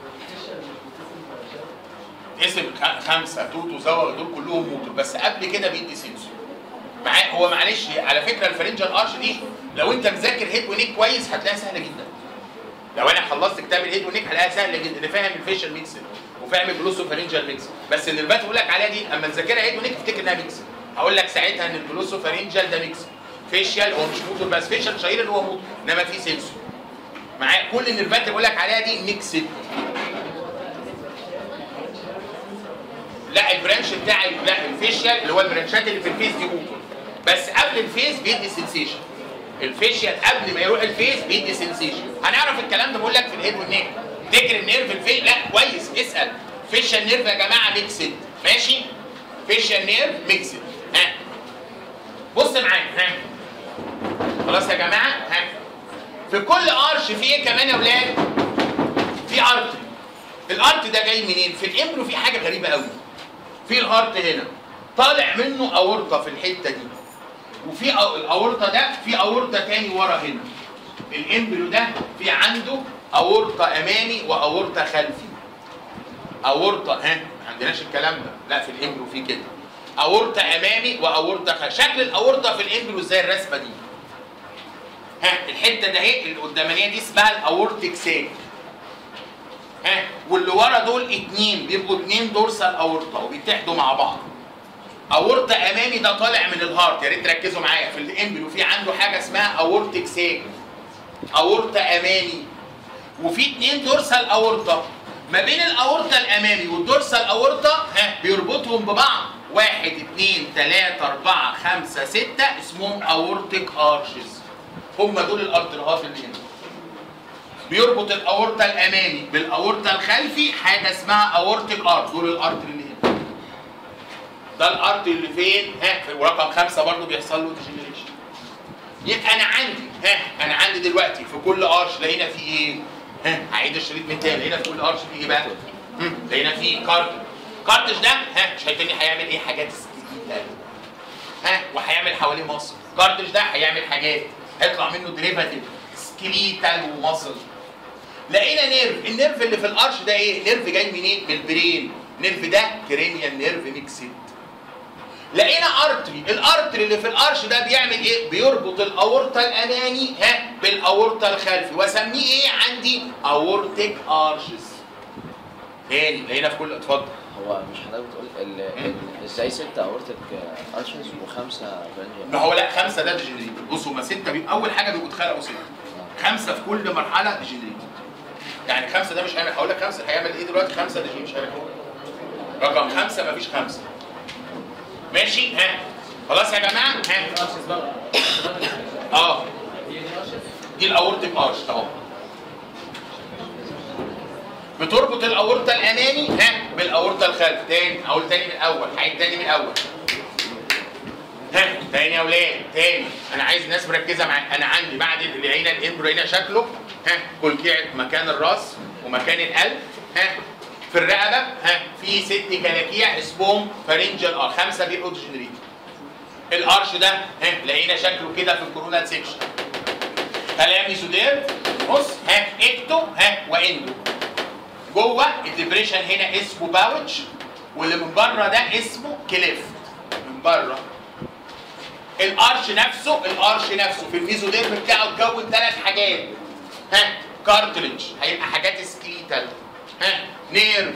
اسم 5 توتو زور دول كلهم موتور، بس قبل كده بيدي سنسور. معايا هو معلش على فكره الفرنجال ارش دي لو انت مذاكر هيد ونيك كويس هتلاقيها سهله جدا. لو انا خلصت كتاب الهيد ونيك هلاقيها سهله جدا، اللي فاهم الفيشل ميكسد وفاهم الجلوسوفارنجال ميكسد. بس اللي بقول لك عليها دي اما نذاكرها هيد ونيك افتكر انها ميكسد. هقول لك ساعتها ان الجلوسوفارنجال ده ميكسد. فيشيال هو مش موتور بس، فيشيال شهير ان هو موتور انما في سنسور معاه. كل النيرفات اللي بقول لك عليها دي ميكسد. لا البرانش بتاعي لا الفيشيال اللي هو البرانشات اللي في الفيس دي موتور، بس قبل الفيس بيدي سنسيشن. الفيشيال قبل ما يروح الفيس بيدي سنسيشن. هنعرف الكلام ده بقول لك في الهيد والنيك. تفتكر النيرف الفيس؟ لا كويس اسال. فيشيال نيرف يا جماعه ميكسد ماشي؟ فيشيال نيرف ميكسد. ها بص معايا. ها خلاص يا جماعه. ها في كل ارش في ايه كمان يا اولاد؟ في ارتري. الارت ده جاي منين؟ في الامبريو في حاجه غريبه قوي. في الهارت هنا طالع منه اورطه في الحته دي، وفي الاورطه ده في اورطه تاني ورا هنا. الامبريو ده في عنده اورطه امامي واورطه خلفي. اورطه ما عندناش الكلام ده، لا في الامبريو في كده اورطه امامي واورطه خلفي. شكل الاورطه في الامبريو زي الرسمه دي. الحته ده اهي اللي قدامانيه دي اسمها الاورتيك ساك. واللي ورا دول اتنين بيبقوا اتنين دورسال اورطه وبيتحدوا مع بعض. اورطه امامي ده طالع من الهارت، يا ريت تركزوا معايا في الامبريو في عنده حاجه اسمها اورتيك ساك، اورطه امامي، وفي اتنين دورسال اورطه. ما بين الاورطه الامامي والدورسال اورطه بيربطهم ببعض 1 2 3 4 5 6 اسمهم اورتيك ارشز. هم دول الارتريهات اللي هنا. بيربط الاورطه الامامي بالاورطه الخلفي حاجه اسمها اورتيك ارت. دول الارتري اللي هنا. ده الارتري اللي فين؟ ورقم 5 برضه بيحصل له ديجنريشن. يبقى انا عندي دلوقتي في كل ارش لقينا فيه ايه؟ هعيد الشريط من تاني. لقينا في كل ارش فيه ايه بقى؟ لقينا فيه كارتج. كارتج ده شايفيني هيعمل ايه؟ حاجات سكيليتال. وهيعمل حواليه مصل. كارتج ده هيعمل حاجات هيطلع منه ديريفاتيف سكيليتال ومصل. لقينا نيرف. النيرف اللي في الارش ده ايه؟ نيرف جاي منين؟ من البرين. النيرف ده كرينيال نيرف ميكسد. لقينا ارتري. الارتري اللي في الارش ده بيعمل ايه؟ بيربط الاورطه الامامي بالاورطه الخلفي واسميه ايه عندي؟ اورتيك ارشز. تاني لقينا في كل اتفضل. هو مش حضرتك بتقول ازاي 6 اورتيك ارشز و5 برانجيال؟ ما هو لا 5 ده ديجنريت. بصوا ما 6 بيبقى اول حاجه بيبقوا اتخلقوا 6. 5 في كل مرحله ديجنريت. يعني 5 ده مش هيعمل. هقول لك 5 هيعمل ايه دلوقتي؟ 5 ديجنريت مش هيعمل ايه. رقم 5 مفيش 5. ماشي؟ خلاص يا جماعه؟ دي الاورتيك ارش اهو. بتربط الاورطه الامامي بالاورطه الخلفي. تاني اقول تاني من الاول. هعيد تاني من الاول. تاني يا اولاد تاني. انا عايز الناس مركزه معايا. انا عندي بعد اللي لقينا الامبريو هنا شكله كلكيع مكان الراس ومكان القلب. في الرقبه في 6 كلاكيع اسمهم فارنجال 5 بيبقوا ديجنريت. الارش ده لقينا شكله كده في الكورونال سيكشن. خلايا ميزودير بص اكتو واندو. جوه الدبريشن هنا اسمه باوتش، واللي من بره ده اسمه كليفت من بره. الارش نفسه في الميزوديرم بتاعه اتكون 3 حاجات. كارتريدج هيبقى حاجات سكليتال. نيرف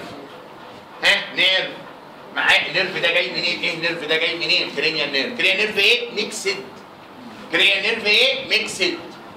نيرف معاه. النيرف ده جاي منين؟ ايه النيرف ده جاي منين؟ كرينيال نيرف. كرينيال نيرف ايه؟ ميكسد. كرينيال نيرف ايه؟ ميكسد.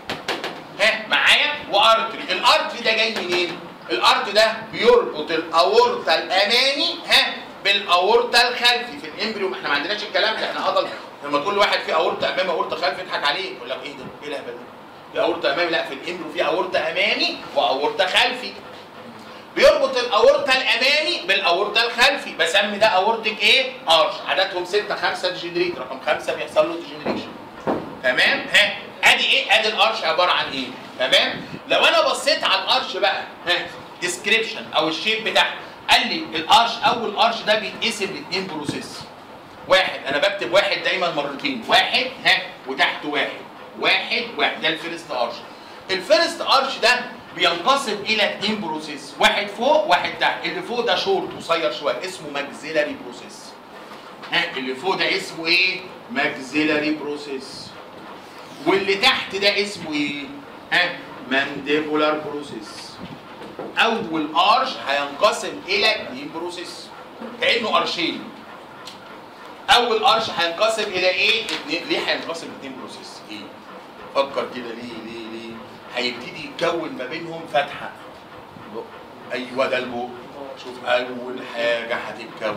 معايا. وارتري. الارتري ده جاي منين؟ الارتري ده بيربط الاورطه الامامي بالاورطه الخلفي. في الامبريو احنا ما عندناش الكلام ده. احنا اضل لما تقول لواحد في اورطه امامي اورطه خلفي يضحك عليك يقول لك ايه ده؟ ايه الهبل ده؟ في اورطه امامي. لا في الامبريو في اورطه امامي واورطه خلفي. بيربط الاورطه الامامي بالاورطه الخلفي. بسمي ده اورتيك ايه؟ ارش. عددهم 6 5 ديجنريت. رقم 5 بيحصل له ديجنريشن. تمام؟ ادي ايه؟ ادي الارش عباره عن ايه؟ تمام؟ لو انا بصيت على الارش بقى ديسكريبشن او الشيب بتاعه قال لي الارش اول ارش ده بيتقسم ل2 بروسيس. واحد انا بكتب واحد دايما مرتين. واحد وتحت واحد ده الفيرست ارش. الفيرست ارش ده بينقسم الى 2 بروسيس. واحد فوق واحد تحت. اللي فوق ده شورت قصير شويه اسمه ماكسيلاري بروسيس. اللي فوق ده اسمه ايه؟ ماكسيلاري بروسيس. واللي تحت ده اسمه ايه؟ مانديبولار بروسيس. اول ارش هينقسم الى 2 بروسيس كانه ارشين. اول قرش هينقسم الى ايه؟ ليه هينقسم لاثنين بروسيس؟ ايه؟ فكر كده ليه؟ هيبتدي يتكون ما بينهم فتحه. ايوه ده البق. شوف اول حاجه هتتكون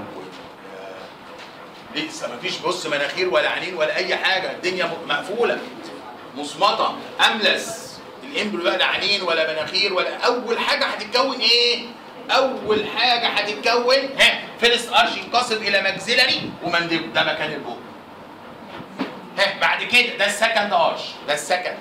لسه مفيش بص مناخير ولا عينين ولا اي حاجه، الدنيا مقفوله مصمطه املس. الامبريو بقى لا عينين ولا مناخير ولا. اول حاجه هتتكون ايه؟ اول حاجه هتتكون فيرست ارش ينقسم الى ماكسيلاري ومانديبل، ده مكان البق. بعد كده ده السكند ارش، ده السكند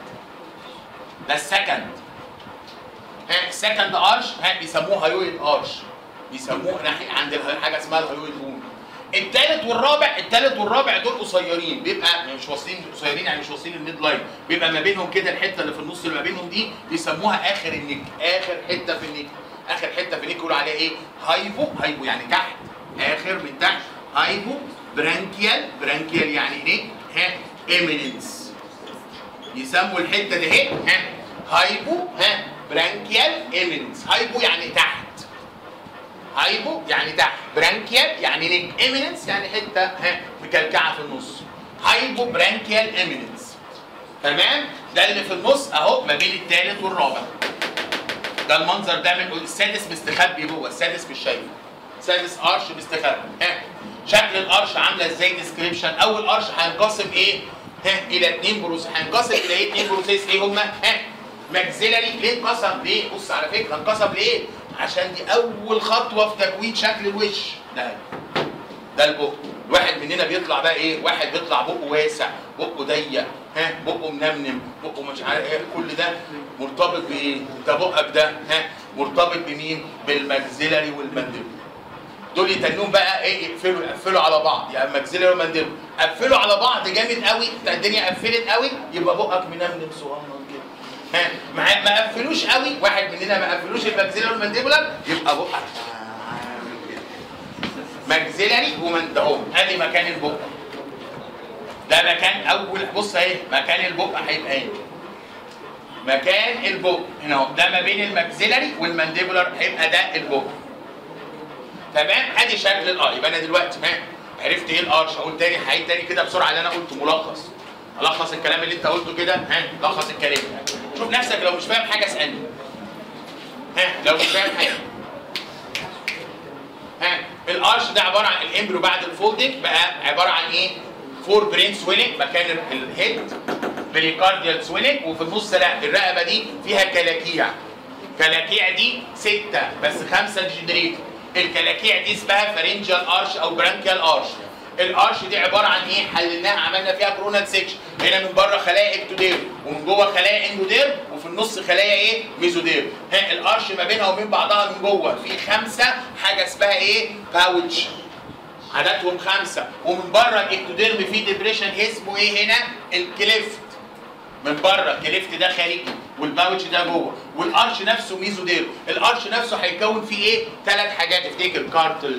السكند ارش بيسموه هايويد ارش، بيسموه ناحيه عند حاجه اسمها الهايويد بون. الثالث والرابع دول قصيرين، بيبقى مش واصلين قصيرين يعني مش واصلين الميد لاين، بيبقى ما بينهم كده الحته اللي في النص اللي ما بينهم دي بيسموها اخر النك، اخر حته في النك. اخر حته في النك يقولوا عليها ايه؟ هايبو يعني تحت، اخر من تحت. هايبو برانكيال يعني نك ايميننس، يسموا الحته دي هايبو برانكيال ايميننس. هايبو يعني تحت، هايبو يعني تحت، برانكيال يعني نك، ايميننس يعني حته مكلكعه في النص. هايبو برانكيال ايميننس. تمام؟ ده اللي في النص اهو ما بين الثالث والرابع. ده المنظر ده من السادس مستخبي جوه، السادس مش شايفه. سادس قرش مستخبي. شكل القرش عامله ازاي؟ ديسكريبشن. اول قرش هينقسم ايه؟ الى اثنين بروسيس. هينقسم الى ايه؟ اثنين بروسيس. ايه هما؟ ماكسيلاري. ليه انقسم؟ ليه؟ بص على فكره انقسم ليه؟ عشان دي اول خطوه في تكوين شكل الوش. ده البق. الواحد مننا بيطلع بقى ايه؟ واحد بيطلع بقه واسع، بقه ضيق، بقه منمنم، بقه مش عارف ايه. كل ده مرتبط بايه؟ انت بقك ده مرتبط بمين؟ بالماكسيلاري والمانديبل. دول يتنوهم بقى ايه؟ يقفلوا على بعض، يعني ماكسيلاري والمانديبل قفلوا على بعض جامد قوي، الدنيا قفلت قوي، يبقى بقك منمنم صغنن كده. ما قفلوش قوي، واحد مننا ما قفلوش الماكسيلاري والمانديبولار، يبقى بقك ماكسيلاري ومانديبولار. ادي مكان البق. ده مكان اول، بص اهي مكان البق هيبقى ايه؟ مكان البق هنا اهو، ده ما بين الماكسيلاري والمانديبولار هيبقى ده البق. تمام؟ ادي شكل القرش. يبقى انا دلوقتي عرفت ايه القرش. اقول تاني، هعيد تاني كده بسرعه اللي انا قلته، ملخص. الخص الكلام اللي انت قلته كده. لخص الكلام. شوف نفسك لو مش فاهم حاجه اسالني. لو مش فاهم حاجه. القرش ده عباره عن الامبريو بعد الفولدنج بقى عباره عن ايه؟ 4 برين سويلنج مكان الهيد، بريكارديال سويلنج، وفي النص لا، الرقبه دي فيها كلاكيع. كلاكيع دي 6 بس 5 ديجنريت. الكلاكيع دي اسمها فارنجال ارش او برانكيال ارش. الارش دي عباره عن ايه؟ حللناها عملنا فيها كرونال سيكشن. هنا من بره خلايا اكتودير، ومن جوه خلايا اندودير، وفي النص خلايا ايه؟ ميزودير. الارش ما بينها وبين بعضها من جوه في 5 حاجه اسمها ايه؟ باوتش. عددهم 5، ومن بره الاكتوديرم فيه ديبريشن اسمه ايه هنا؟ الكليفت. من بره الكليفت ده خارجي، والباوتش ده جوه، والارش نفسه ميزودير. الارش نفسه هيكون فيه ايه؟ 3 حاجات افتكر، كارتلج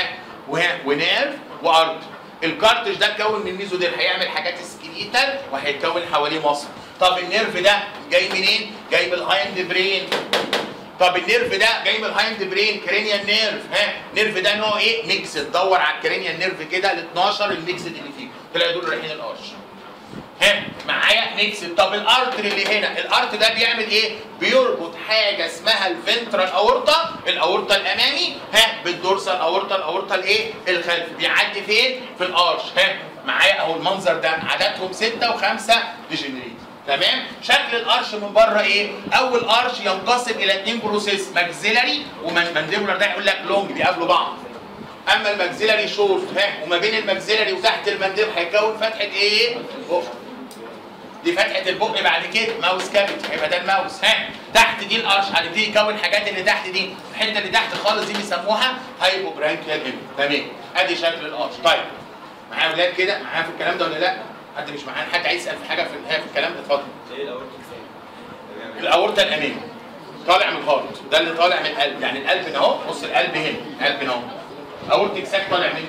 ونيرف وارض. الكارتج ده اتكون من ميزودير، هيعمل حاجات سكليتال وهيتكون حواليه مصل. طب النيرف ده جاي منين؟ جاي من الهايند برين. طب النيرف ده جاي من الهايند برين، كرينيال نيرف. النيرف ده نوع ايه؟ ميكسد. دور على الكرينيال نيرف كده ال 12 الميكسد اللي فيه، تلاقي دول رايحين الارش. معايا ميكسد. طب الارتري اللي هنا، الارتري ده بيعمل ايه؟ بيربط حاجه اسمها الفنترال اورتا، الاورتا الامامي بالدورسال اورتا، الاورتا الايه؟ الخلفي. بيعدي فين؟ في الارش. معايا اهو المنظر ده، عددهم 6 و5 ديجنريت. تمام؟ شكل الارش من بره ايه؟ اول ارش ينقسم الى 2 بروسيس، ماكسيلاري ومانديبولار. ده يقول لك لونج بيقابلوا بعض. اما الماكسيلاري شورت، وما بين الماكسيلاري وتحت المانديبل هيكون فتحه ايه؟ بق. دي فتحه البق. بعد كده ماوس كافيتي، هيبقى ده الماوس. تحت دي القرش، هنبتدي يكون حاجات اللي تحت دي، الحته اللي تحت خالص دي بيسموها هايبوبرانكيال ام. تمام؟ ادي شكل القرش. طيب معايا اولاد كده؟ معايا في الكلام ده ولا لا؟ حد مش معانا؟ حد عايز يسال في حاجه في الكلام ده؟ اتفضل. ايه الاورتا؟ الاورتا الامامي طالع من الهارت، ده اللي طالع من القلب، يعني القلب هنا اهو، بص القلب هنا، القلب هنا اهو، اورتيك ساك طالع منه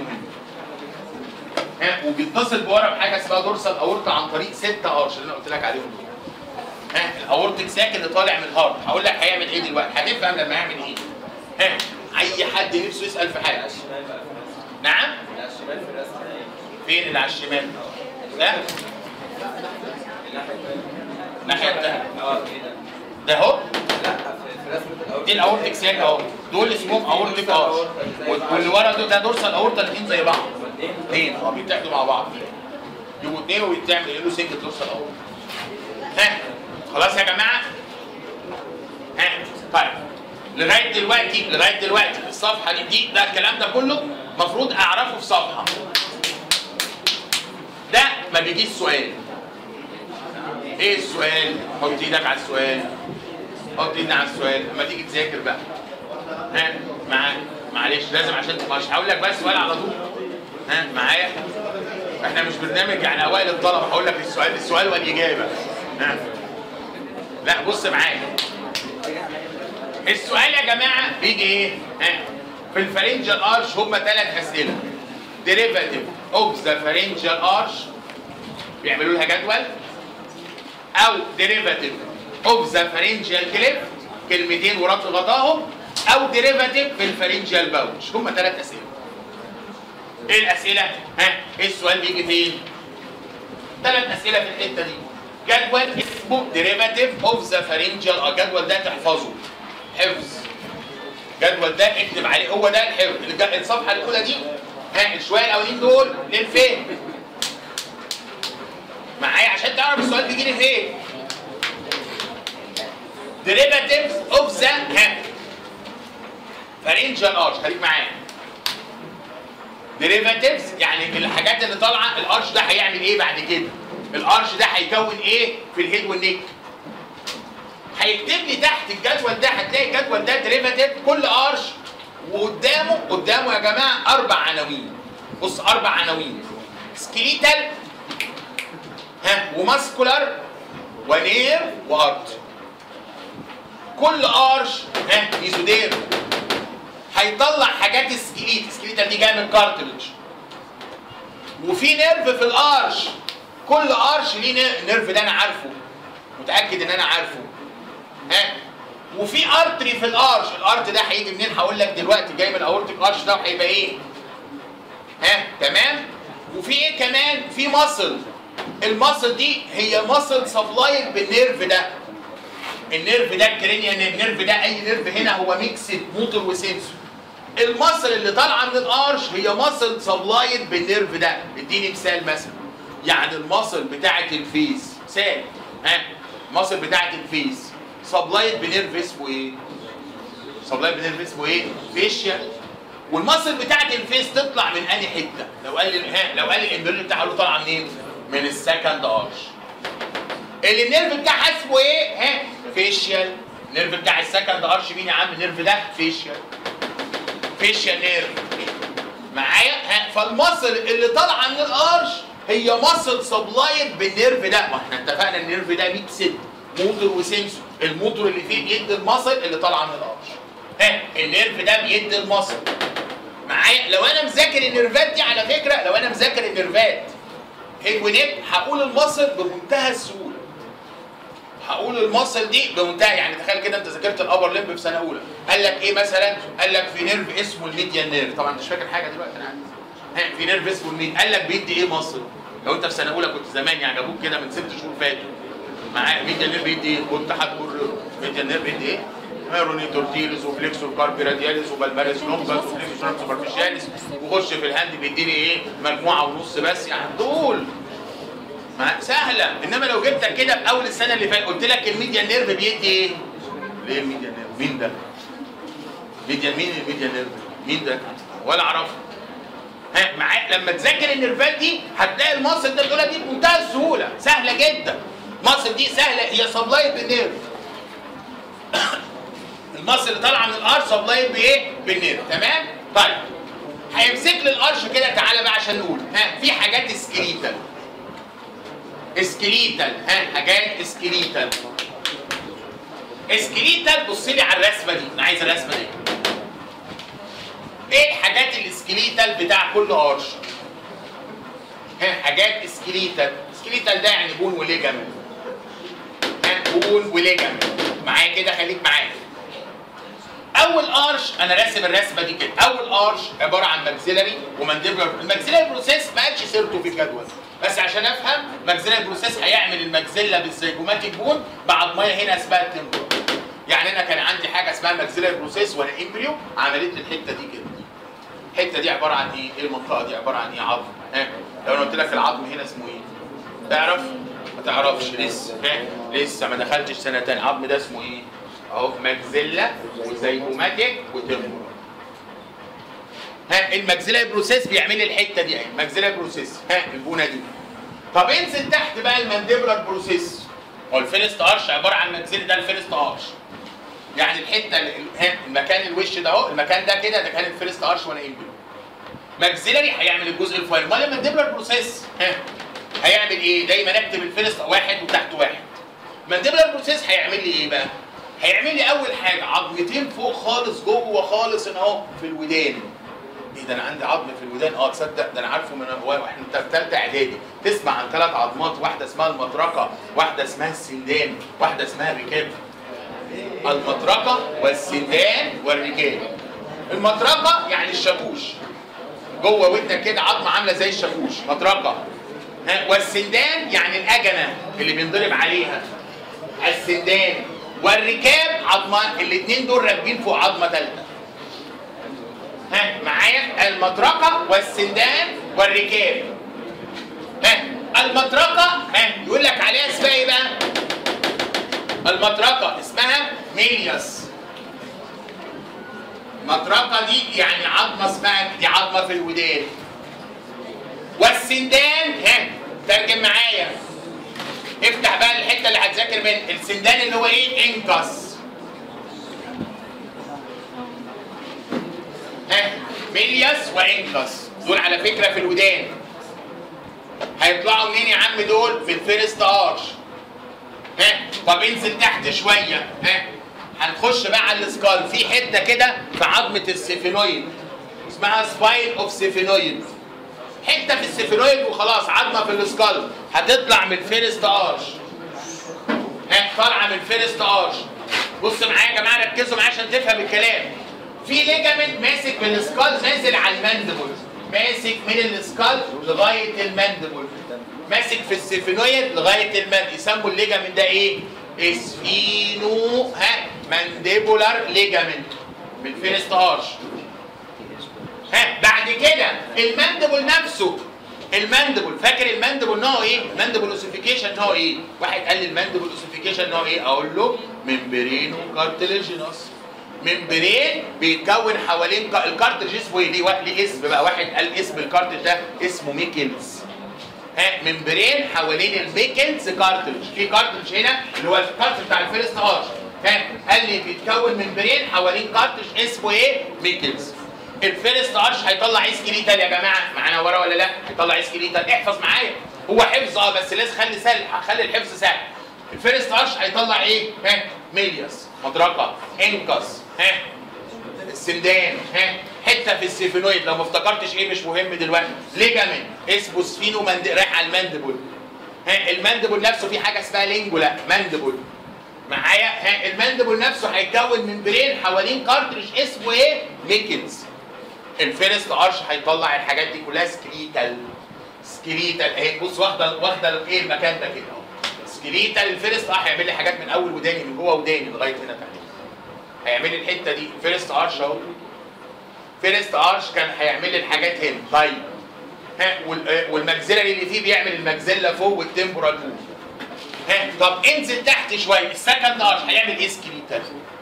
هنا. وبيتصل بورا بحاجه اسمها دورسال اورتا عن طريق 6 قرش اللي انا قلت لك عليهم دول. الاورتيك ساك اللي طالع من الهارت. هقول لك هيعمل ايه دلوقتي، هتفهم لما يعمل ايه. اي حد نفسه يسال في حاجه. نعم؟ الشمال في الرسم فين اللي على الشمال؟ ده؟ الناحية التانية. ده اهو؟ دي الاورتيك ساك اهو، دول اسمهم اورتيك ارش، واللي ورا ده دورسال اورتا، الاثنين زي بعض. اثنين بيتاخدوا مع بعض. يبقوا اثنين ويتعمل له سنجل دورسال اورتا. ها خلاص يا جماعه؟ ها طيب لغايه دلوقتي الصفحه دي ده الكلام ده كله المفروض اعرفه في صفحه. ده ما بيجيش سؤال. ايه السؤال؟ حط ايدك على السؤال. حط ايدنا على السؤال لما تيجي تذاكر بقى. ها معلش لازم، عشان مش هقول لك بس سؤال على طول. ها معايا؟ احنا مش برنامج يعني اوائل الطلبه هقول لك السؤال والاجابه. ها لا بص معايا. السؤال يا جماعه بيجي ايه؟ ها في الفارنجال ارش هم 3 اسئله. ديريفاتيف اوف ذا فارنجال ارش بيعملوا لها جدول، او ديريفاتيف اوف ذا فارنجال كليف كلمتين وربط غطاهم، او ديريفاتيف في الفارنجال باوتش. هم 3 اسئله. ايه الاسئله؟ ها ايه السؤال بيجي فين؟ 3 اسئله في الحته دي. جدول اسمه ديريفاتيف اوف ذا فارنجال، الجدول ده تحفظه حفظ. الجدول ده اكتب عليه، هو ده الحفظ. الصفحه الاولى دي ها الشويه الاولين دول للفهم معايا عشان تعرف السؤال بيجي لي فين. derivatives of the pharyngeal arch. خليك معايا. derivatives يعني الحاجات اللي طالعه. الارش ده هيعمل ايه بعد كده؟ الارش ده هيكون ايه في الهيد والنيك؟ هيكتب لي تحت الجدول ده، هتلاقي الجدول ده ديريفاتيف كل ارش قدامه يا جماعه 4 عناوين. بص 4 عناوين: سكيليتال وماسكولار ونير وارت. كل ارش ميزودير هيطلع حاجات السكيليتال دي جايه من كارتلج، وفي نيرف في الارش. كل ارش ليه نيرف، ده انا عارفه، متاكد ان انا عارفه. وفي ارتري في الارش. الارت ده هيجي منين؟ هقول لك دلوقتي. جاي من الاورتيك ارش ده وهيبقى ايه؟ تمام. وفي ايه كمان؟ في ماسل. الماسل دي هي ماسل سبلايد بالنيرف ده. النيرف ده الكرينيال النيرف ده، اي نيرف هنا هو ميكسد موتور وسنسور. الماسل اللي طالعه من الارش هي ماسل سبلايد بالنيرف ده. اديني مثال مثلا. يعني الماسل بتاعه الفيس، مثال الماسل بتاعه الفيس سبلايد بنيرف اسمه ايه؟ سبلايد بنيرف اسمه ايه؟ فيشيال. والماسل بتاعه الفيس تطلع من انهي حته؟ لو قال لي الامبريل بتاعه له طالعه منين؟ من السكند ارش. اللي النيرف بتاعها اسمه ايه؟ فيشيال. النيرف بتاع السكند ارش مين يا عم؟ النيرف ده فيشيال. فيشيال نيرف معايا؟ فالماسل اللي طالعه من الارش هي ماسل سبلايد بالنيرف ده. ما احنا اتفقنا النيرف ده ميكسد موتور وسنسور. الموتور اللي فيه بيدي الماسل اللي طالعه من الارش. النيرف ده بيدي الماسل معايا. لو انا مذاكر النيرفات دي على فكره، لو انا مذاكر النيرفات هيد ونيك هقول الماسل بمنتهى السهوله. هقول الماسل دي بمنتهى، يعني تخيل كده انت ذاكرت الابر ليمب في سنه اولى، قال لك ايه مثلا؟ قال لك في نيرف اسمه الميديان نيرف. طبعا مش فاكر حاجه دلوقتي انا عارف. في نيرف اسمه الميديان، قال لك بيدي ايه ماسل؟ لو انت في سنه اولى كنت زمان يعني ابوك كده من 6 شهور فاتوا معايا. ميديان نيرف بيدي ايه؟ كنت هتقول ميديان نيرف بيدي ايه؟ ميروني تورتيلس وفليكسور كاربي رادياليس وبالماريس لومبس وفليكسور سوبرفيشاليس، وخش في الهاند بيديني ايه؟ مجموعه ونص بس. يعني دول سهله. انما لو جبتك كده في اول السنه اللي فاتت قلت لك الميديان نيرف بيدي ايه؟ ليه الميديان نيرف؟ مين ده؟ مين الميديان نيرف؟ مين ده؟ ولا اعرفه. معايا لما تذاكر النيرفات دي هتلاقي الماسل ده بتقولها دي بمنتهى السهوله، سهله جدا. الماسل دي سهله، هي سبلايد بالنيرف. الماسل اللي طالعه من الارش سبلايد بايه؟ بالنيرف. تمام؟ طيب هيمسك لي الارش كده. تعالى بقى عشان نقول في حاجات سكريتال. حاجات سكريتال. بص لي على الرسمه دي، انا عايز الرسمه دي. ايه الحاجات السكريتال بتاع كل ارش؟ حاجات سكريتال. سكريتال ده يعني بون وليجامنت. بون وليجامنت معايا كده، خليك معايا. اول ارش انا راسم الرسمه دي كده، اول ارش عباره عن ماكسيلاري ومانديبولار. الماكسيلاري بروسيس ما قالش سيرته في الجدول، بس عشان افهم ماكسيلاري بروسيس هيعمل الماكسيلا بالزيجوماتيك بون بعضميه هنا اسمها التمبر. يعني انا كان عندي حاجه اسمها ماكسيلاري بروسيس وانا امبريو، عملت لي الحته دي كده. الحته دي عباره عن ايه؟ ايه المنطقه دي عباره عن ايه؟ عظم. ها لو انا قلت لك العظم هنا اسمه ايه؟ تعرف؟ ما تعرفش لسه. لسه ما دخلتش سنه ثانيه. العظم ده اسمه ايه؟ اهو ماكسيلا وزيجوماتيك وتمبر. الماكسيلا بروسيس بيعمل لي الحته دي اهي، ماكسيلا بروسيس البونه دي. طب انزل تحت بقى المانديبولار بروسيس. هو الفيرست ارش عباره عن ماكسيلا، ده الفيرست ارش. يعني الحته المكان الوش ده اهو، المكان ده كده ده كان الفيرست ارش وانا امبريو. ماكسيلاري هيعمل الجزء الفاينل. امال المانديبولار بروسيس هيعمل ايه؟ دايما اكتب الفيرست واحد وتحت واحد. المانديبولار بروسيس هيعمل لي ايه بقى؟ هيعمل لي اول حاجه عظمتين فوق خالص جوه خالص هنا اهو في الودان. ايه ده انا عندي عظم في الودان؟ تصدق ده انا عارفه من واحنا في ثالثه اعدادي. تسمع عن 3 عظمات، واحده اسمها المطرقه، واحده اسمها السندان، واحده اسمها الركاب. المطرقه والسندان والركاب. المطرقه يعني الشاكوش، جوه ودنك كده عظمه عامله زي الشاكوش، مطرقه. والسندان يعني الاجنه اللي بينضرب عليها، السندان. والركاب عظمه، الاثنين دول راكبين فوق عظمه ثالثه. معايا؟ المطرقه والسندان والركاب. المطرقه يقول لك عليها اسمها ايه بقى؟ المطرقه اسمها ميليوس. المطرقه دي يعني عظمه اسمها دي عظمه في الودان. والسندان ترجم معايا، افتح بقى الحته اللي هتذاكر منها. السندان اللي هو ايه؟ انكس. ميليوس وانكس دول على فكره في الودان. هيطلعوا منين يا عم دول؟ في الفيرست ارش. طب انزل تحت شويه. هنخش بقى على السكال. في حته كده في عظمه السيفينويد اسمها سباين اوف سيفينويد. حته في السيفينويد وخلاص، عظمه في السكال هتطلع من الفيرست ارش. طالعه من الفيرست ارش. بص معايا يا جماعه، ركزوا معايا عشان تفهم الكلام. في ليجامنت ماسك من السكال نازل على الماندبل، ماسك من السكال لغايه الماندبل، ماسك في السيفينويد لغايه الماندبل. يسموا الليجامنت ده ايه؟ اسفينو مانديبولار ليجامنت من الفيرست ارش. بعد كده الماندبل نفسه، الماندبل فاكر الماندبل نوعه ايه؟ الماندبل اوسيفيكيشن نوعه ايه؟ واحد قال لي الماندبل اوسيفيكيشن نوعه ايه؟ اقول له ممبرينو كارتليجينوس. ممبرين بيتكون حوالين الكارتريج. اسمه ايه؟ ليه اسم بقى. واحد قال اسم الكارتريج ده اسمه ميكلز. ممبرين حوالين الميكلز كارتريج. في كارتريج هنا اللي هو الكارتريج بتاع الفيرست ارش. قال لي بيتكون ممبرين حوالين كارتريج اسمه ايه؟ ميكلز. الفيرست ارش هيطلع ايه سكيليتال يا جماعه؟ معانا ورا ولا لا؟ هيطلع ايه سكيليتال؟ احفظ معايا. هو حفظ بس لازم خلي الحفظ سهل. الفيرست ارش هيطلع ايه؟ ميليوس، مطرقه، انكس، السندان، حته في السيفينويد. لو ما افتكرتش ايه مش مهم دلوقتي. ليجامنت اسمه سفينو رايح على الماندبل. الماندبل نفسه في حاجه اسمها لينجولا ماندبل. معايا؟ الماندبل نفسه هيتكون من برين حوالين كارتريج اسمه ايه؟ ميكلز. الفيرست ارش هيطلع الحاجات دي كلها سكليتال اهي. بص واخده ايه المكان ده كده اهو. سكليتال الفيرست هيعمل لي حاجات من اول وداني، من جوه وداني لغايه هنا تحت. هيعمل لي الحته دي فيرست ارش اهو. فيرست ارش كان هيعمل لي الحاجات هنا. طيب والماكسيلاري اللي فيه بيعمل الماكسيلا فوق والتمبورال فوق. طب انزل تحت شويه. السكند ارش هيعمل ايه سكليتال؟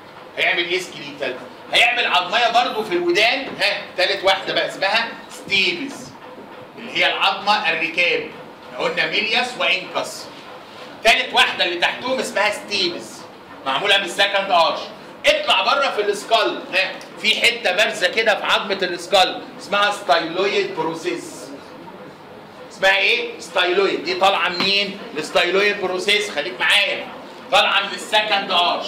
هيعمل عظميه برضه في الودان. ثالث واحده بقى اسمها ستيبس اللي هي العظمه الركاب. قلنا ميليوس وانكس. ثالث واحده اللي تحتهم اسمها ستيبس معموله من السكند ارش. اطلع بره في السكال. في حته بارزه كده في عظمه السكال اسمها ستايلويد بروسيس. اسمها ايه؟ ستايلويد. دي طالعه منين؟ الستايلويد بروسيس. خليك معايا. طالعه من السكند ارش.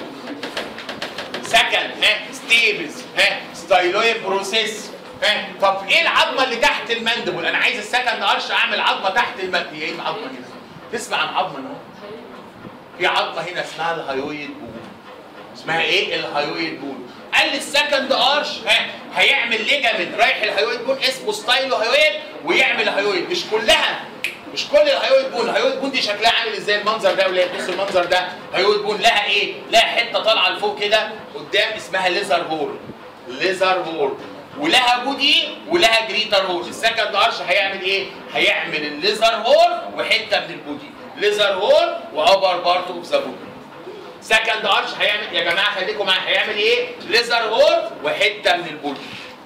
سكند ستيبس ستايلويد بروسيس. طب ايه العظمه اللي تحت الماندبل؟ انا عايز السكند ارش اعمل عظمه تحت الماندبل. ايه العظمه هنا؟ تسمع عن عظمه هنا؟ في عظمه هنا اسمها الهايويد بون. اسمها ايه؟ الهايويد بون. قال لي السكند ارش هيعمل ليجامنت رايح الهايويد بون اسمه ستايلو هايويد ويعمل هايويد. مش كلها، مش كل الهايويد بون. الهايويد بون دي شكلها عامل ازاي؟ المنظر ده ولا بص المنظر ده هايويد بون لها ايه؟ لها حته طالعه لفوق كده قدام اسمها ليزر هول، ليزر هول، ولها بودي ولها جريتر هول. السكند ارش هيعمل ايه؟ هيعمل الليزر هول وحته من البودي، ليزر هول وابر بارت اوف ذا بودي. سكند ارش هيعمل يا جماعه خليكم معايا، هيعمل ايه؟ ليزر هول وحته من البودي.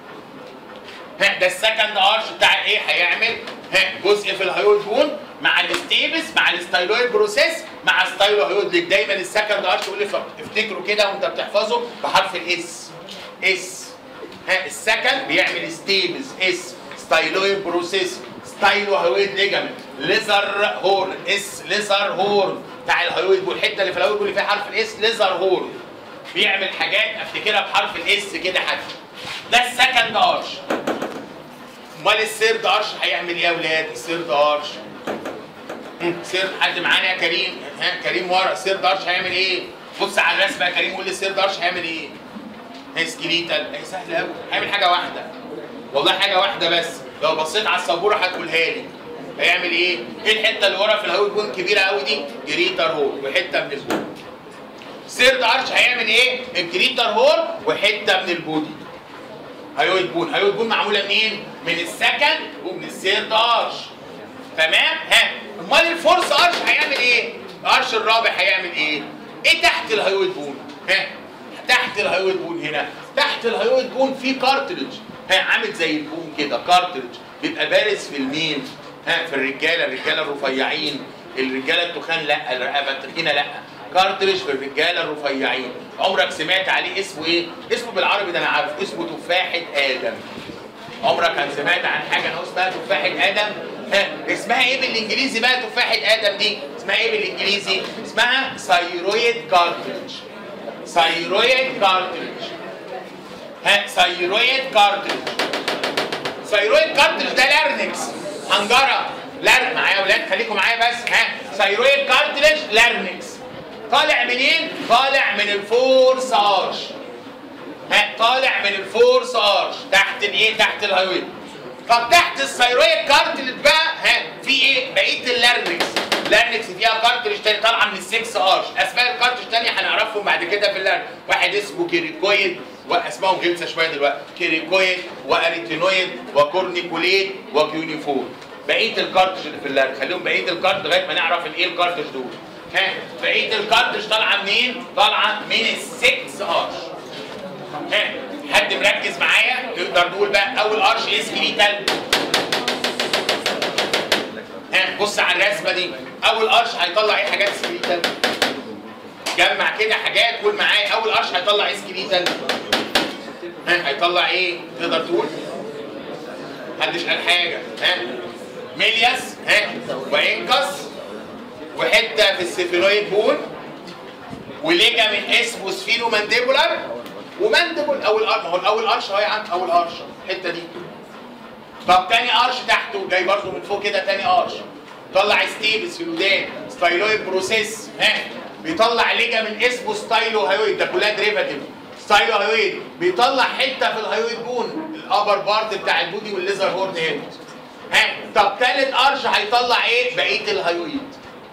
ده السكند ارش بتاع ايه؟ هيعمل جزء في الهايويد بون مع الستيبس مع الستايلويد بروسيس مع ستايلو هايويد ليج. دايما السكند ارش يقول لي افتكروا كده وانت بتحفظه بحرف الاس. اس السكند بيعمل ستيبس اس، ستايلويد بروسيس، ستايلو هايويد ليجامنت، ليزر هول اس، ليزر هول بتاع الهايويد بون. الحته اللي في الهايويد بون اللي فيها حرف الاس ليزر هول. بيعمل حاجات افتكرها بحرف الاس كده حاجه. ده السكند ارش. امال السيرد ارش هيعمل ايه يا اولاد؟ السيرد ارش سيرد، حد معانا يا كريم؟ كريم ورا. السيرد ارش هيعمل ايه؟ بص على الرسمه يا كريم وقول لي السيرد ارش هيعمل ايه؟ سكيليتال. هي سهله قوي، هيعمل حاجه واحده والله، حاجه واحده بس. لو بصيت على السبوره هتقولها لي. هيعمل ايه؟ ايه الحته اللي ورا في الهايويد بون كبيره قوي دي؟ جريتر هول وحته من البودي. السيرد ارش هيعمل ايه؟ الجريتر هول وحته من البودي. هايويد بون، هايويد بون معموله منين؟ من السكند ومن السيرد ارش. تمام؟ امال الفورس ارش هيعمل ايه؟ الارش الرابع هيعمل ايه؟ ايه تحت الهايويد بون؟ تحت الهايويد بون هنا، تحت الهايويد بون في كارتريج عامل زي البون كده، كارتريج بيبقى بارز في المين؟ في الرجاله الرفيعين، الرجاله التخان لا، الرقبه التخينه لا. كارتريج في الرجاله الرفيعين. عمرك سمعت عليه اسمه ايه؟ اسمه بالعربي ده انا عارف، اسمه تفاحه ادم. عمرك سمعت عن حاجه اسمها تفاحه ادم؟ اسمها ايه بالانجليزي بقى تفاحه ادم دي؟ اسمها ايه بالانجليزي؟ اسمها ثايرويد كارتريج. ثايرويد كارتريج. ثايرويد كارتريج. ثايرويد كارتريج ده لارنكس، حنجره، لارنكس. معايا يا اولاد خليكم معايا بس. ثايرويد كارتريج لارنكس. طالع منين؟ طالع من الفورس ارش. طالع من الفورس ارش تحت الايه؟ تحت الهايويد. طب تحت الثايرويد كارتريج بقى في ايه؟ بقيه اللارنكس. اللارنكس فيها كارتريج تاني طالعه من السكس ارش. اسماء الكارتريج تانية هنعرفهم بعد كده في اللارنكس. واحد اسمه كيريكويد واسمائهم غلسه شويه دلوقتي، كيريكويد واريتينويد وكورنيكوليد وكيونيفور. بقيه الكارتريج اللي في اللارنكس خليهم بقيه الكارتريج لغايه ما نعرف الايه الكارتريج دول. بقيه الكارتريج طالعه منين؟ طالعه من السكس ارش. حد مركز معايا؟ نقدر نقول بقى اول ارش ايه؟ سكيليتال. بص على الرسمه دي، اول ارش هيطلع ايه؟ حاجات سكيليتال. جمع كده حاجات، قول معايا اول ارش هيطلع ايه؟ سكيليتال. هيطلع ايه؟ تقدر تقول؟ محدش قال حاجه. ميلياس وانكس وحته في السيفيرويد بون وليجامنت اسمه سفينو مانديبولار ومانديبول. اول ارش، ما هو الاول ارش اهو يا عم، اول ارش الحته دي. طب تاني ارش تحته جاي برضه من فوق كده، تاني ارش طلع ستيبس في الودان، ستايلويد بروسيس بيطلع ليجامنت اسمه ستايلو هايويد. ده كلها ديريفاتيف. ستايلو هايويد بيطلع حته في الهايويد بون، الابر بارت بتاع البودي والليزر هورن هنا. طب تالت ارش هيطلع ايه؟ بقيه الهايويد.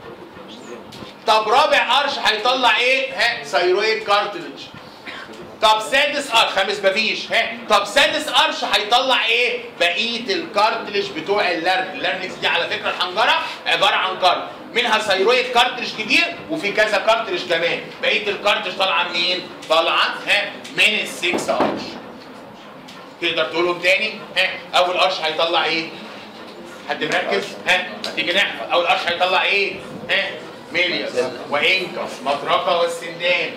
طب رابع ارش هيطلع ايه؟ ثايرويد كارتريج. طب سادس ارش، خامس مفيش. طب سادس ارش هيطلع ايه؟ بقيه الكارتريج بتوع اللارنكس دي. على فكره الحنجره عباره عن كارت، منها ثايرويد كارتريج كبير وفي كذا كارتريج كمان. بقيه الكارتريج طالعه منين؟ طالعه من السكس ارش. تقدر تقولهم تاني؟ اول ارش هيطلع ايه؟ حد مركز؟ تيجي نحفظ. اول ارش هيطلع ايه؟ ميلياس وانكس مطرقه والسندان.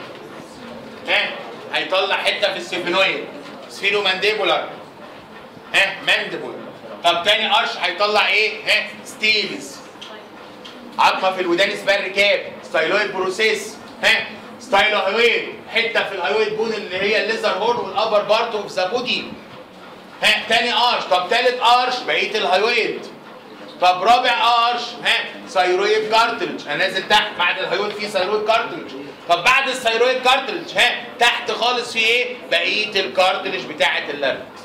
هيطلع حته في السيفينويد، سفينو مانديبولار. مانديبول. طب تاني ارش هيطلع ايه؟ ستيلز، عظمه في الودان اسمها الركاب، ستايلويد بروسيس. ستايلو هايويد، حته في الهايويد بون اللي هي الليزر هورن والابر بارت اوف ذا بودي. تاني ارش. طب تالت ارش بقيه الهايويد. طب رابع ارش ثايرويد كارتلج، انا نازل تحت بعد الهيود في ثايرويد كارتلج. طب بعد الثايرويد كارتلج تحت خالص في ايه؟ بقيه الكارتلج بتاعه اللارنكس.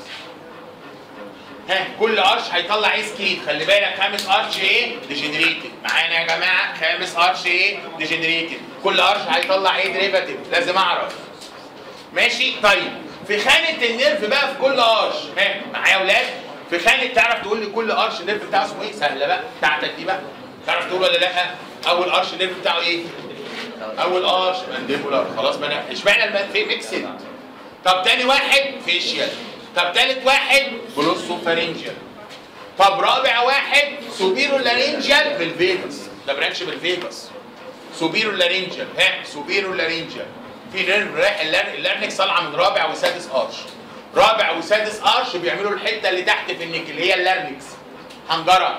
كل ارش هيطلع ايه؟ سكيت. خلي بالك خامس ارش ايه؟ ديجنريتد. معانا يا جماعه خامس ارش ايه؟ ديجنريتد. كل ارش هيطلع ايه؟ ديريفاتيف. لازم اعرف. ماشي؟ طيب في خانه النيرف بقى في كل ارش معايا يا اولاد؟ في خانه تعرف تقول لي كل ارش النيرف بتاعه اسمه ايه؟ سهله بقى بتاعتك دي بقى. تعرف تقول ولا لا؟ اول ارش النيرف بتاعه ايه؟ اول ارش مانديبولار. خلاص بقى اشمعنى في ميكسد؟ طب تاني واحد فيشيال. طب تالت واحد جلوسوفارينجيال. طب رابع واحد سوبيرو لارينجيال بالفيجاس. ده برانش بالفيجاس. سوبيرو لارينجيال سوبيرو لارينجيال. في نيرف رايح اللارنكس طالعه من رابع وسادس ارش. رابع وسادس ارش بيعملوا الحته اللي تحت في النك اللي هي اللارنكس. حنجره.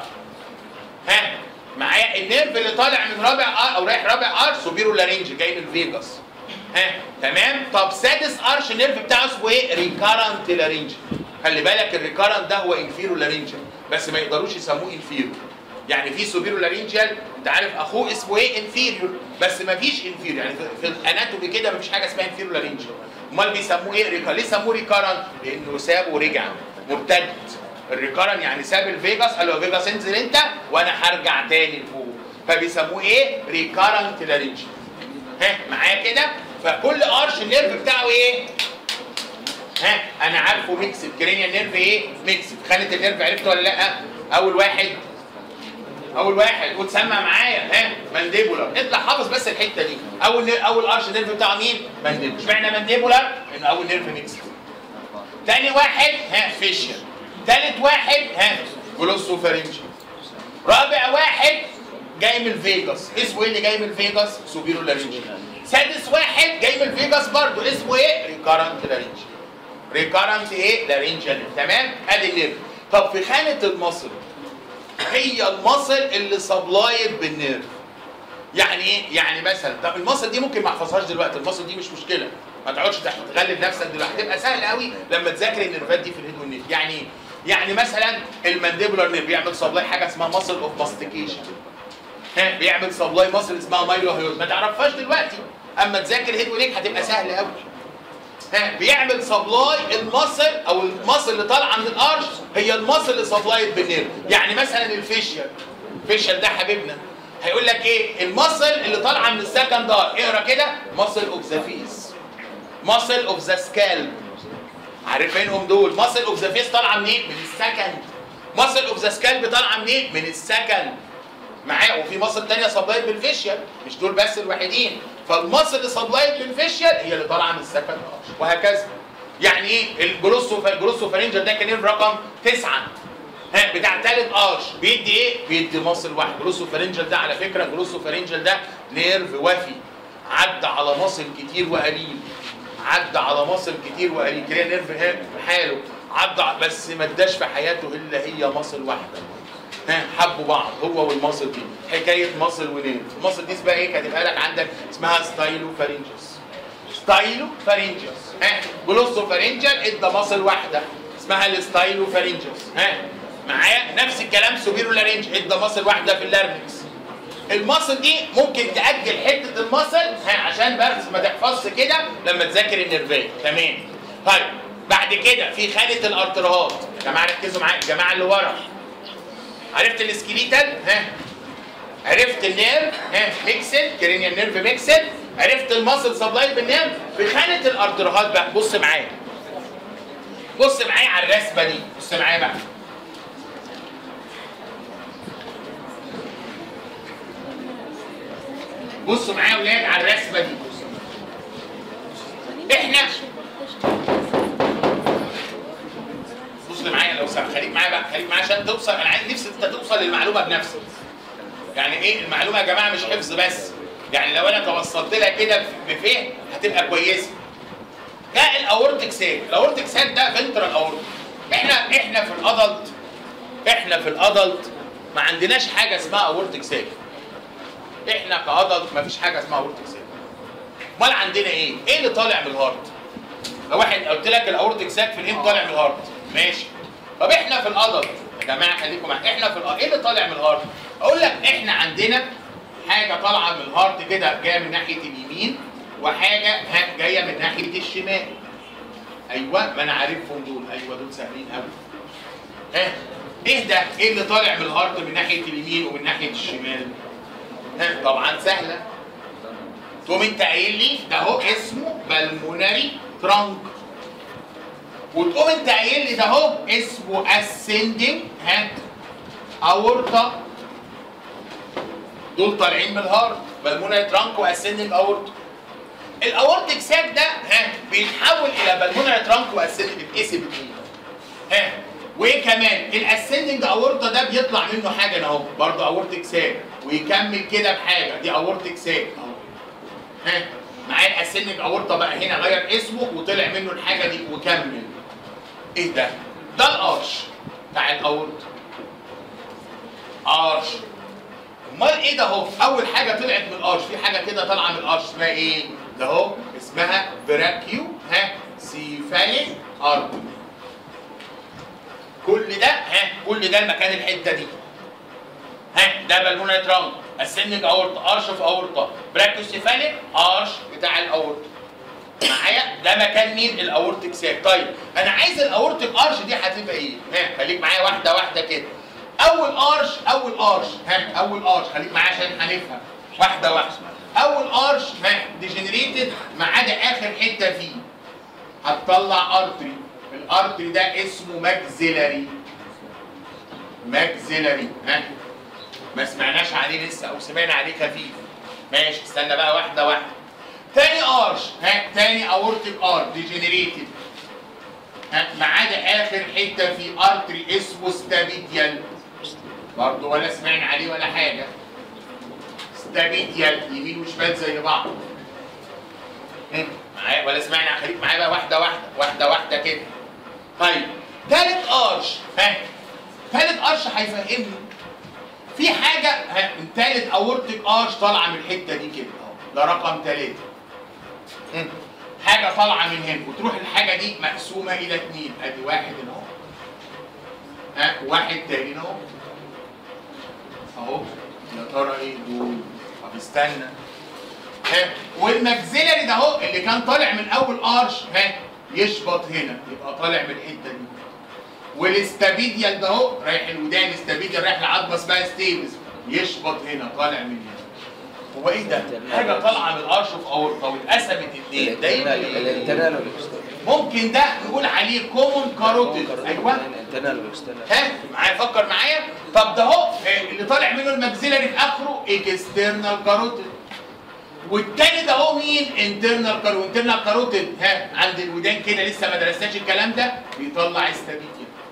معايا النيرف اللي طالع من رابع او رايح رابع ارش سوبيرو لارينجيال جاي من الفيجاس. تمام. طب سادس ارش النيرف بتاعه اسمه ايه؟ ريكارنت لارينجيال. خلي بالك الريكارنت ده هو انفيرو لارينجيال بس ما يقدروش يسموه انفيرو. يعني في سوبيرو لارينجيال انت عارف اخوه اسمه ايه؟ انفيريور. بس ما فيش انفيريور، يعني في الاناتومي كده ما فيش حاجه اسمها انفيرو لارينجيال. امال بيسموه ايه؟ ليه سموه ريكارنت؟ لانه ساب ورجع مبتد. الريكارنت يعني ساب الفيجاس قال له فيجاس انزل انت وانا هرجع تاني لفوق، فبيسموه ايه؟ ريكارنت لارينجيال. معايا كده؟ فكل ارش النيرف بتاعه ايه؟ انا عارفه ميكسد. كرينيال نيرف ايه؟ ميكسد. خانه النيرف عرفت ولا لا؟ اول واحد وتسمع معايا مانديبولار. اطلع حافظ بس الحته دي. اول ارش النيرف بتاعه مين؟ مانديبولار. اشمعنى مانديبولار؟ لان اول نيرف ميكسد. تاني واحد فيشيال. تالت واحد جلوسوفارينجيال. رابع واحد جاي من الفيجاس. اسمه ايه اللي جاي من الفيجاس؟ سوبيرو لارينجيال. سادس واحد جاي من الفيجاس برضه اسمه ايه؟ ريكارنت لارينجيال. ريكارنت ايه؟ لارينجيال. تمام؟ ادي النيرف. طب في خانه المصل هي المصل اللي سبلايد بالنيرف. يعني ايه؟ يعني مثلا طب المصل دي ممكن ما احفظهاش دلوقتي، المصل دي مش مشكله، ما تقعدش تغلب نفسك دلوقتي، هتبقى سهل قوي لما تذاكر النيرفات دي في الهيد والنيك. يعني ايه؟ يعني مثلا المانديبولار نيرف بيعمل سبلاي حاجه اسمها ماسل اوف ماستيكيشن. بيعمل سبلاي ماسل اسمها مايلو هيوز، ما تعرفهاش دلوقتي، اما تذاكر هيد ونيك هتبقى سهل قوي. بيعمل سبلاي الماسل او الماسل اللي طالعه من الارش هي الماسل اللي سبلايد بالنيرف. يعني مثلا الفيشيال ده حبيبنا هيقول لك ايه؟ الماسل اللي طالعه من السكند ار. اقرا كده ماسل اوف ذا فيس، ماسل اوف ذا سكالب. عارفينهم دول؟ ماسل اوف ذا فيس طالعه منين؟ من السكند. ماسل اوف ذا سكالب طالعه منين؟ من السكند. معايا؟ وفي ماسل ثانيه سبلايد بالفيشيال، مش دول بس الوحيدين. فالماسل اللي سبلايد بالفيشيال هي اللي طالعه من السكند ار وهكذا. يعني ايه؟ الجلوسوفارينجيال ده كان رقم 9 بتاع ثالث ارش بيدي ايه؟ بيدي ماسل واحد. جلوسوفارينجيال ده على فكره الجلوسوفارينجيال ده نيرف وفي عدى على ماسل كتير وقليل، عدى على ماسل كتير وقليل كده. نيرف حاله عدى بس ما اداش في حياته الا هي ماسل واحده. حبوا بعض هو والماسل دي. حكايه ماسل ونيرف. الماسل دي اسمها ايه؟ كاتبها لك عندك اسمها ستايلوفارينجيوس. ستايلوفارينجيوس. جلوسوفارينجيال ادى ماسل واحده اسمها الستايلوفارينجيوس. معايا؟ نفس الكلام سوبيرو لارينج ادى ماسل واحده في اللارنكس. الماسل دي ممكن تاجل حته الماسل عشان بس ما تحفظش كده لما تذاكر النيرفات. تمام. طيب بعد كده في خانه الارترهات. يا جماعه ركزوا معايا، الجماعه اللي ورا. عرفت السكيليتال؟ عرفت النيرف ميكسد، كرينيال نيرف ميكسد، عرفت الماسل سبلايد بالنيرف. في خانه الارترهات بقى بص معايا، بص معايا على الرسمه دي، بص معايا بقى. بصوا معايا يا ولاد على الرسمه دي. احنا بص معايا لو سمحت، خليك معايا بقى، خليك معايا عشان توصل. انا عايز نفسي انت توصل للمعلومه بنفسك. يعني ايه المعلومه يا جماعه؟ مش حفظ بس، يعني لو انا توصلت لها كده بفهم هتبقى كويسه. ده الاورتيك ساك. الاورتيك ساك ده فنترال اورتيك. احنا في الادلت ما عندناش حاجه اسمها اورتيك ساك. احنا كادلت ما فيش حاجه اسمها اورتيك ساك. امال عندنا ايه؟ ايه اللي طالع من الهارت؟ لو واحد قلت لك الاورتيك ساك في الام طالع من الهارت، ماشي. طب احنا في الادلت جماعه خليكم معايا، احنا في ايه اللي طالع من الهارت؟ اقول لك احنا عندنا حاجه طالعه من الهارت كده جايه من ناحيه اليمين، وحاجه جايه من ناحيه الشمال. ايوه ما انا عارفهم دول، ايوه دول سهلين قوي. ايه ده؟ ايه اللي طالع من الهارت من ناحيه اليمين ومن ناحيه الشمال؟ طبعا سهله. تقوم انت قايل لي ده اهو اسمه بالمونري ترانك، وتقوم انت قايل لي ده اهو اسمه اسندنج اورطه. دول طالعين من الهارت، بالمونري ترانك واسندنج اورطه. الاورتيك ساك ده بيتحول الى بالمونري ترانك واسندنج، بيتقسم اتنين. وايه كمان؟ الاسندنج اورطه ده بيطلع منه حاجه اهو برضه اورتيك ساك، ويكمل كده بحاجه، دي اورتيك ساك اهو. معايا الاسندنج اورطه بقى هنا غير اسمه وطلع منه الحاجه دي وكمل. ايه ده؟ ده الارش بتاع الاورطه. ارش. امال ايه ده اهو؟ اول حاجه طلعت من الارش، في حاجه كده طالعه من الارش اسمها ايه؟ ده اهو اسمها براكيو سيفاليك ارتري. كل ده المكان الحته دي. ده بالمونري ترانك، اسندنج اورطه، ارش في اورطه، براكيو سيفاليك ارش بتاع الاورطه. معايا؟ ده مكان مين؟ الاورتيك ساك. طيب انا عايز الاورتيك ارش دي هتبقى ايه؟ خليك معايا واحده واحده كده. اول ارش خليك معايا عشان هنفهم واحده واحده. اول ارش ديجنريتد ما عدا اخر حته فيه، هتطلع ارتري. الارتري ده اسمه ماكسيلاري. ما سمعناش عليه لسه او سمعنا عليه خفيف. ماشي استنى بقى واحده واحده. تاني ارش تاني اورتيك ارش ديجنريتد ما عدا اخر حته في ارتري اسمه ستابيديال، برضه ولا سمعنا عليه ولا حاجه. ستابيديال يمين وشمال زي بعض. معايا ولا سمعنا؟ خليك معايا بقى واحده واحده كده. طيب تالت ارش هيفهمني في حاجه. تالت اورتيك ارش طالعه من الحته دي كده اهو، ده رقم 3. حاجه طالعه من هنا وتروح الحاجه دي مقسومه الى 2. ادي واحد اهو، واحد تاني اهو. يا ترى ايه دول؟ طب استنى. والماكسيلاري ده اهو اللي كان طالع من اول ارش يشبط هنا، يبقى طالع من الحته دي. والاستابيديال ده اهو رايح الودان، استابيديال رايح لعظمه اسمها ستيبس، يشبط هنا طالع من هنا. هو ايه ده؟ حاجه طالعه من الارش في اورطه واتقسمت 2. ده الانترنال. ممكن ده نقول عليه كومون كاروتيد. ايوه الانترنال والاكسترنال. معايا فكر معايا. طب ده اهو اللي طالع منه الماكسيلاري في اخره اكسترنال كاروتيد، والتاني ده اهو مين؟ انترنال كاروتيد. انترنال كاروتيد عند الودان كده لسه ما درسناش الكلام ده، بيطلع استابيديال.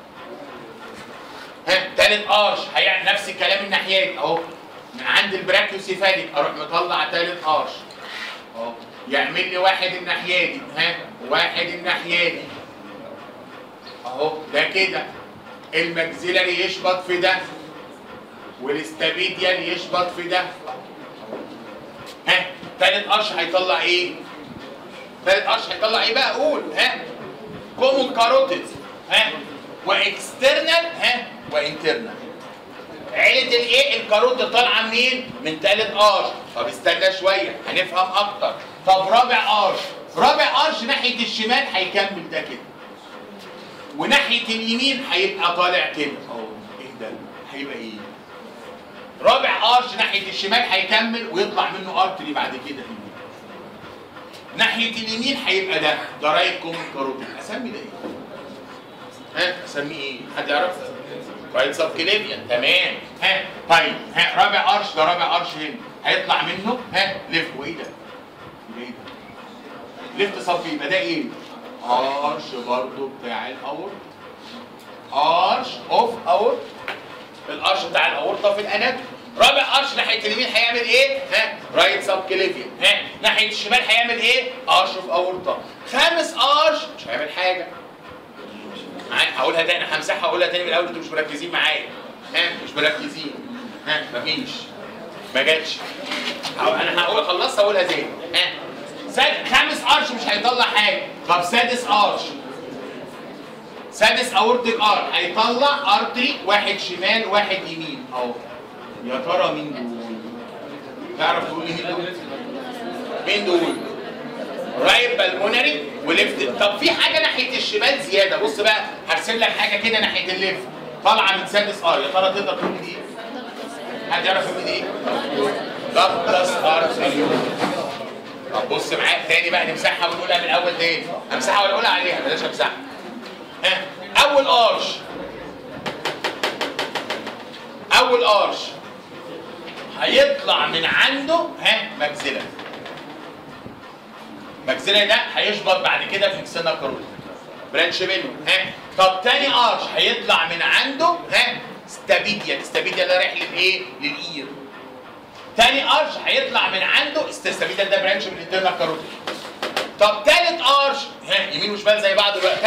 تالت ارش هيعمل نفس الكلام الناحيه دي اهو، من عند البراكيوسيفاليك اروح مطلع تالت ارش اهو، يعمل لي واحد الناحيه دي واحد الناحيه دي اهو. ده كده الماكسيلاري يشبط في ده، والاستابيديال يشبط في ده. تالت ارش هيطلع ايه؟ تالت ارش هيطلع ايه بقى؟ قول. كومون كاروتيد واكسترنال وانترنال. عيله الايه؟ الكاروتيد طالعه منين؟ من تالت ارش. طب استنى شويه هنفهم اكتر. طب رابع ارش ناحيه الشمال هيكمل ده كده، وناحيه اليمين هيبقى طالع كده اهو. ايه ده؟ هيبقى ايه؟ رابع ارش ناحيه الشمال هيكمل ويطلع منه ارتري بعد كده. ناحيه اليمين هيبقى ده رايت كومون كاروتيد. اسمي ده ايه؟ اسميه ايه؟ حد يعرف؟ رايت سب كليفيان. تمام. طيب رابع ارش، ده رابع ارش هنا هيطلع منه ليفت. وايه ده؟ ايه ده؟ ليفت سب. يبقى ده ايه؟ ارش برضه بتاع الاورطه. ارش اوف اورطه. الارش بتاع الاورطه في الاناتومي. رابع ارش ناحيه اليمين هيعمل ايه؟ رايت سب كليفيان. ناحيه الشمال هيعمل ايه؟ ارش اوف اورطه. خامس ارش مش هيعمل حاجه. معايا هقولها تاني، همسحها هقولها تاني من الاول، انتوا مش مركزين معايا. مش مركزين. مفيش. ما جاتش. انا هقول خلصت هقولها تاني. خامس ارش مش هيطلع حاجه. طب سادس ارش. سادس اورتيك ار هيطلع ارتري واحد شمال واحد يمين اهو. يا ترى مين دول؟ تعرف تقول لي مين دول؟ مين دول؟ رايت بالمونري وليفت. طب في حاجه ناحيه الشمال زياده، بص بقى هرسم لك حاجه كده ناحيه الليفت طالعه من سادس ار، يا ترى تقدر تقول لي ايه؟ حد يعرف يقول لي ايه؟ دكتس ارتريوز. طب بص معايا تاني بقى نمسحها ونقولها من الاول تاني، امسحها ولا اقولها عليها؟ بلاش امسحها. ها اول ارش، اول ارش هيطلع من عنده ماكسيلا. ماكسيلا ده هيشبط بعد كده في اكسترنال كاروتيد برانش منه. طب تاني ارش هيطلع من عنده ستابيديا. ستابيديا ده رايح لايه؟ للاير. تاني ارش هيطلع من عنده ستابيديا ده برانش من الانترنال كاروتيد. طب تالت ارش يمين وشمال زي بعض دلوقتي.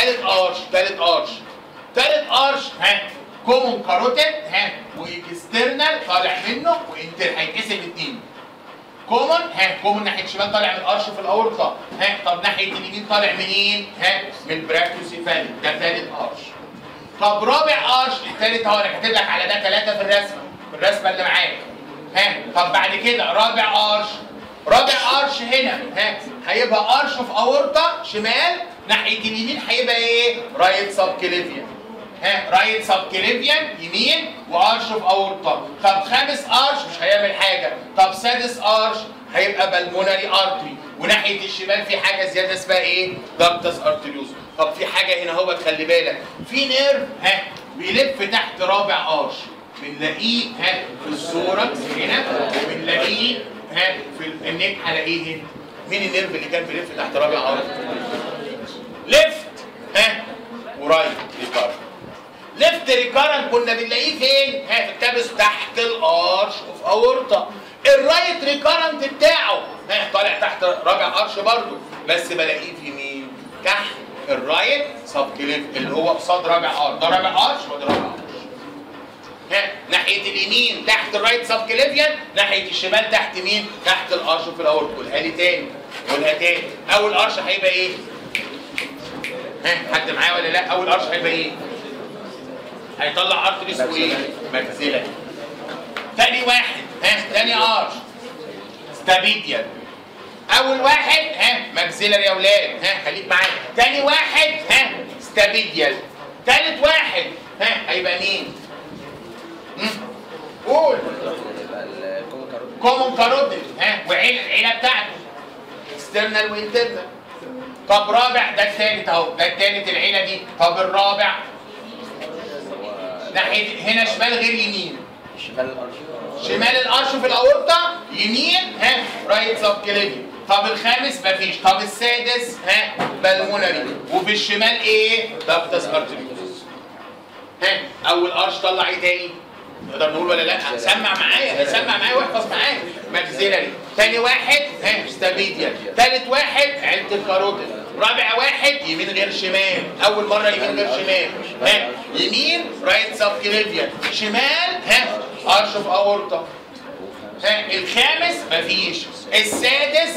تالت ارش كومون كاروتيد واكسترنال طالع منه وانتر، هيتقسم اتنين. كومون ناحيه الشمال طالع من الارش في الاورطه. طب ناحيه اليمين طالع منين؟ من البراكيوسيفاليك. ده ثالث ارش. طب رابع ارش الثالث اهو انا كاتب لك على ده 3 في الرسمه اللي معاك. طب بعد كده رابع ارش هنا هيبقى ارش في اورطه شمال، ناحيه اليمين هيبقى ايه؟ رايت سب كليفيان. رايت سب كليفيان يمين وارش في اورطه. طب خامس ارش مش هيعمل حاجه. طب سادس ارش هيبقى بالمونري ارتري، وناحيه الشمال في حاجه زياده اسمها ايه؟ دكتس ارتريوس. طب في حاجه هنا اهو خلي بالك، في نيرف بيلف تحت رابع ارش، بنلاقيه في السوركس هنا، وبنلاقيه في النك هلاقيه هنا. مين النيرف اللي كان بيلف تحت رابع ارش؟ ليفت ورايت ريكارنت. ليفت ريكارنت كنا بنلاقيه فين؟ في التابس تحت الارش اوف اورطه. الرايت ريكارنت بتاعه طالع تحت رابع ارش برضه، بس بلاقيه في مين؟ تحت الرايت سب كليف اللي هو قصاد رابع ارش. ده رابع ارش وده رابع ارش. ناحيه اليمين تحت الرايت سب كليفيان، ناحيه الشمال تحت مين؟ تحت الارش في الاورطه. قولها لي تاني، قولها تاني. اول ارش هيبقى ايه؟ حد معايا ولا لا؟ اول ارش هيبقى ايه؟ هيطلع ارتري اسمه ايه؟ ماكسيلا. تاني واحد تاني ارش ستابيديال. اول واحد ماكسيلر يا اولاد، خليك معايا. تاني واحد ستابيديال. تالت واحد هيبقى مين؟ قول. كومون كاروتيد. والعيله بتاعته اكسترنال وانترنال. طب رابع ده الثالث اهو، ده الثالث العيله دي. طب الرابع ناحيه هنا شمال غير يمين. شمال الارش في الاورطه، يمين رايت سب كليفيان. طب الخامس مفيش. طب السادس بالمونري، وفي الشمال ايه؟ دكتس ارتريوس. اول ارش طلع ايه تاني؟ نقدر نقول ولا لا؟ سمع معايا واحفظ معايا. ماكسيلاري. تاني واحد ستابيديال. تالت واحد عيله الكاروتيد. رابع واحد يمين غير شمال، اول مره يمين غير شمال. يمين رايت سب كليفيان، شمال ارش في اورطه. الخامس مفيش. السادس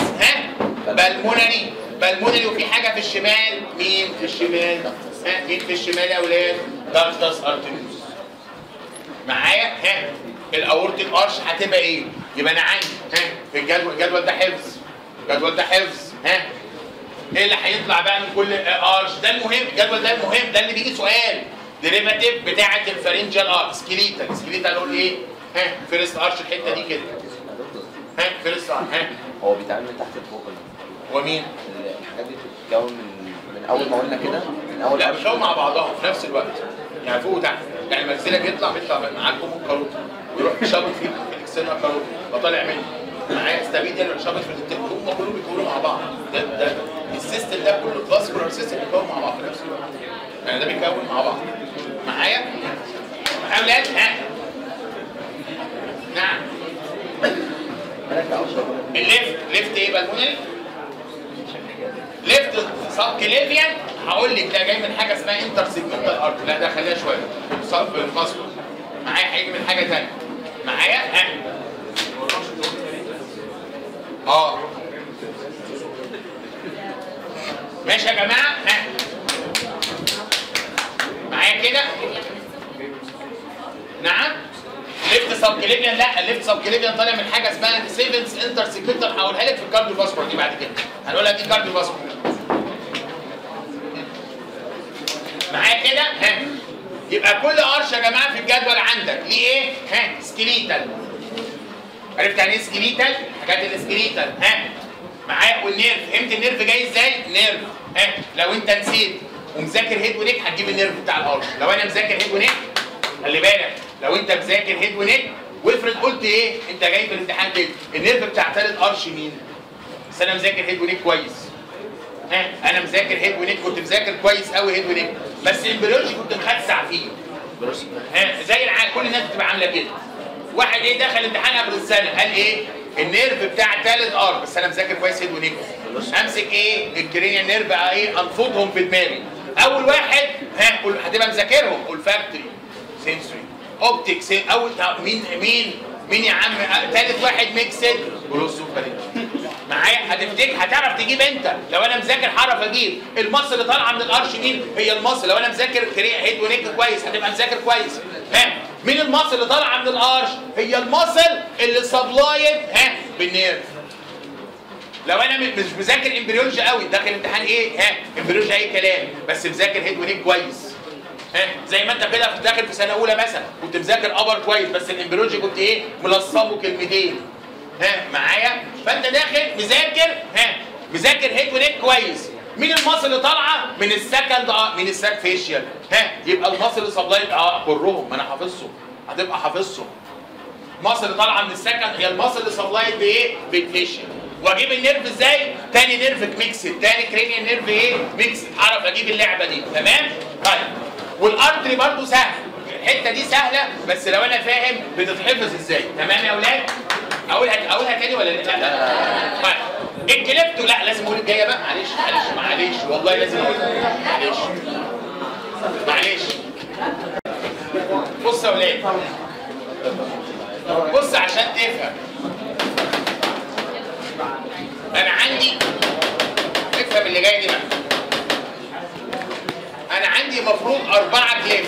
بالمونري وفي حاجه في الشمال. مين في الشمال؟ مين في الشمال يا اولاد؟ دكتس ارتريوس. معايا؟ الاورتيك ارش هتبقى ايه؟ يبقى انا عندي في الجدول ده حفظ. ايه اللي هيطلع بقى من كل ارش؟ ده المهم، الجدول ده المهم، ده اللي بيجي سؤال ديريفاتيف بتاعه الفارنجال ارش. سكيليتال نقول ايه؟ فيرست ارش الحته دي كده. فيرست ارش. هو بيتعمل من تحت لفوق. هو مين؟ الحاجات دي بتتكون من اول ما قلنا كده، من اول لا بيتكون مع بعضها في نفس الوقت، يعني فوق وتحت. يعني الماكسيلا بيطلع معاكم الكاروتيد ويروح شابط في الاكسترنال كاروتيد وطالع منه. معايا ستابيديال يروح شابط في الانترنال. هم كلهم بيكونوا مع بعض. ده السيستم ده كله الفاسكولار سيستم بيكون مع بعض في نفس الوقت. يعني ده بيكون مع بعض. معايا يا اولاد؟ نعم. الليفت ايه بالمونري؟ ليفت سب كليفيان. هقول لك ده جاي من حاجه اسمها انتر سيجمنتال ارت. لا ده خليها شويه. صف الفاسكولار. معايا هيجي من حاجه ثانيه. معايا ماشي يا جماعه. معايا كده؟ نعم؟ ليفت سب كليبيان، لا الليفت سب كليبيان طالع من حاجه اسمها سيفنس انتر سيكريتال، هقولها لك في الكارديو باسبور دي بعد كده، هنقولها دي كارديو باسبور. معايا كده؟ ها يبقى كل قرش يا جماعه في الجدول عندك ليه ايه؟ ها سكليتال. عرفت يعني ايه سكليتال؟ حاجات السكليتال. ها معايا والنيرف، فهمت النيرف جاي ازاي؟ نيرف. ها لو انت نسيت ومذاكر هيد ونيك هتجيب النيرف بتاع القرش. لو انا مذاكر هيد ونيك خلي بالك، لو انت مذاكر هيد ونيك وافرض قلت ايه؟ انت جاي في الامتحان كده النيرف بتاع ثالث قرش مين؟ بس انا مذاكر هيد ونيك كويس. انا مذاكر هيد ونيك، كنت مذاكر كويس قوي هيد ونيك، بس الامبريولوجي كنت مخدع فيه. زي العالم كل الناس بتبقى عامله كده. واحد ايه دخل امتحان قبل السنه قال ايه؟ النيرف بتاع ثالث ار، بس انا مذاكر كويس هيد ونيك. امسك ايه؟ الكرينيال نيرف بقى ايه؟ انفضهم في دماغي. اول واحد هتبقى مذاكرهم اولفاكتوري سنسوري اوبتكس. اول مين يا عم؟ ثالث واحد ميكسد جلوسوفارينج. معايا هتعرف تجيب انت. لو انا مذاكر هعرف اجيب المصل اللي طالعه من القرش مين؟ هي المصل. لو انا مذاكر هيد ونيك كويس هتبقى مذاكر كويس. مين المصل اللي طالعه من القرش؟ هي المصل اللي سبلايد بالنيرف. لو انا مش مذاكر امبريولوجي قوي داخل امتحان ايه؟ امبريولوجي اي كلام، بس مذاكر هيد ونيك كويس. زي ما انت كده داخل في سنه اولى مثلا كنت مذاكر ابر كويس، بس الامبريولوجي كنت ايه؟ ملصمه كلمتين. معايا؟ فانت داخل مذاكر هيد ونيك كويس. مين المصل اللي طالعه من السكند من الساك فيشيال؟ يبقى المصل اللي سبلايد كلهم، ما انا حافظهم، هتبقى حافظهم. المصل اللي طالعه من السكند هي المصل اللي سبلايد بايه؟ بالفيشيال. واجيب النيرف ازاي؟ تاني نيرف ميكسد، تاني كرينيال نيرف ايه؟ ميكسد، اعرف اجيب اللعبه دي، تمام؟ طيب والارتري برضو سهل، الحته دي سهله بس لو انا فاهم بتتحفظ ازاي، تمام يا اولاد؟ اقولها تاني ولا لا؟ طيب الكليبتو لا لازم اقول الجايه بقى، معلش والله لازم اقولها، معلش. بص يا اولاد، بص عشان تفهم. انا عندي، افهم اللي جاي دي بقى. انا عندي المفروض 4 كليب.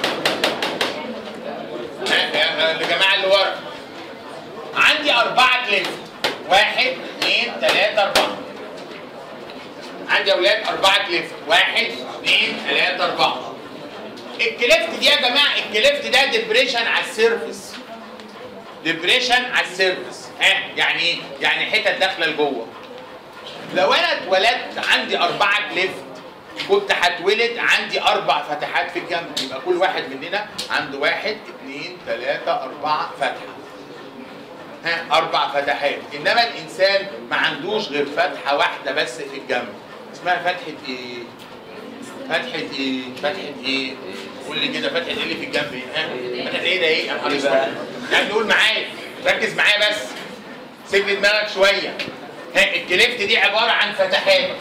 الجماعه اللي ورا عندي 4 كليب، 1 2 3 4. عندي يا اولاد 4 كليب، 1 2 3 4. الكليفت دي يا جماعه، الكليفت ده ديبريشن على السيرفس. ديبريشن على السيرفس. يعني ايه؟ يعني حتت داخله لجوه. لو انا اتولدت عندي 4 كليفت كنت هتولد عندي 4 فتحات في الجنب، يبقى كل واحد مننا عنده 1 2 3 4 فتحه. 4 فتحات، انما الانسان ما عندوش غير فتحه واحده بس في الجنب. اسمها فتحه ايه؟ فتحه ايه؟ فتحه ايه؟ قول لي كده فتحه ايه اللي في الجنب ايه؟ فتحه ايه ده ايه؟ يا نهار اسود. يعني نقول معايا، ركز معايا بس. سيب لي دماغك شويه. الكليفت دي عباره عن فتحات.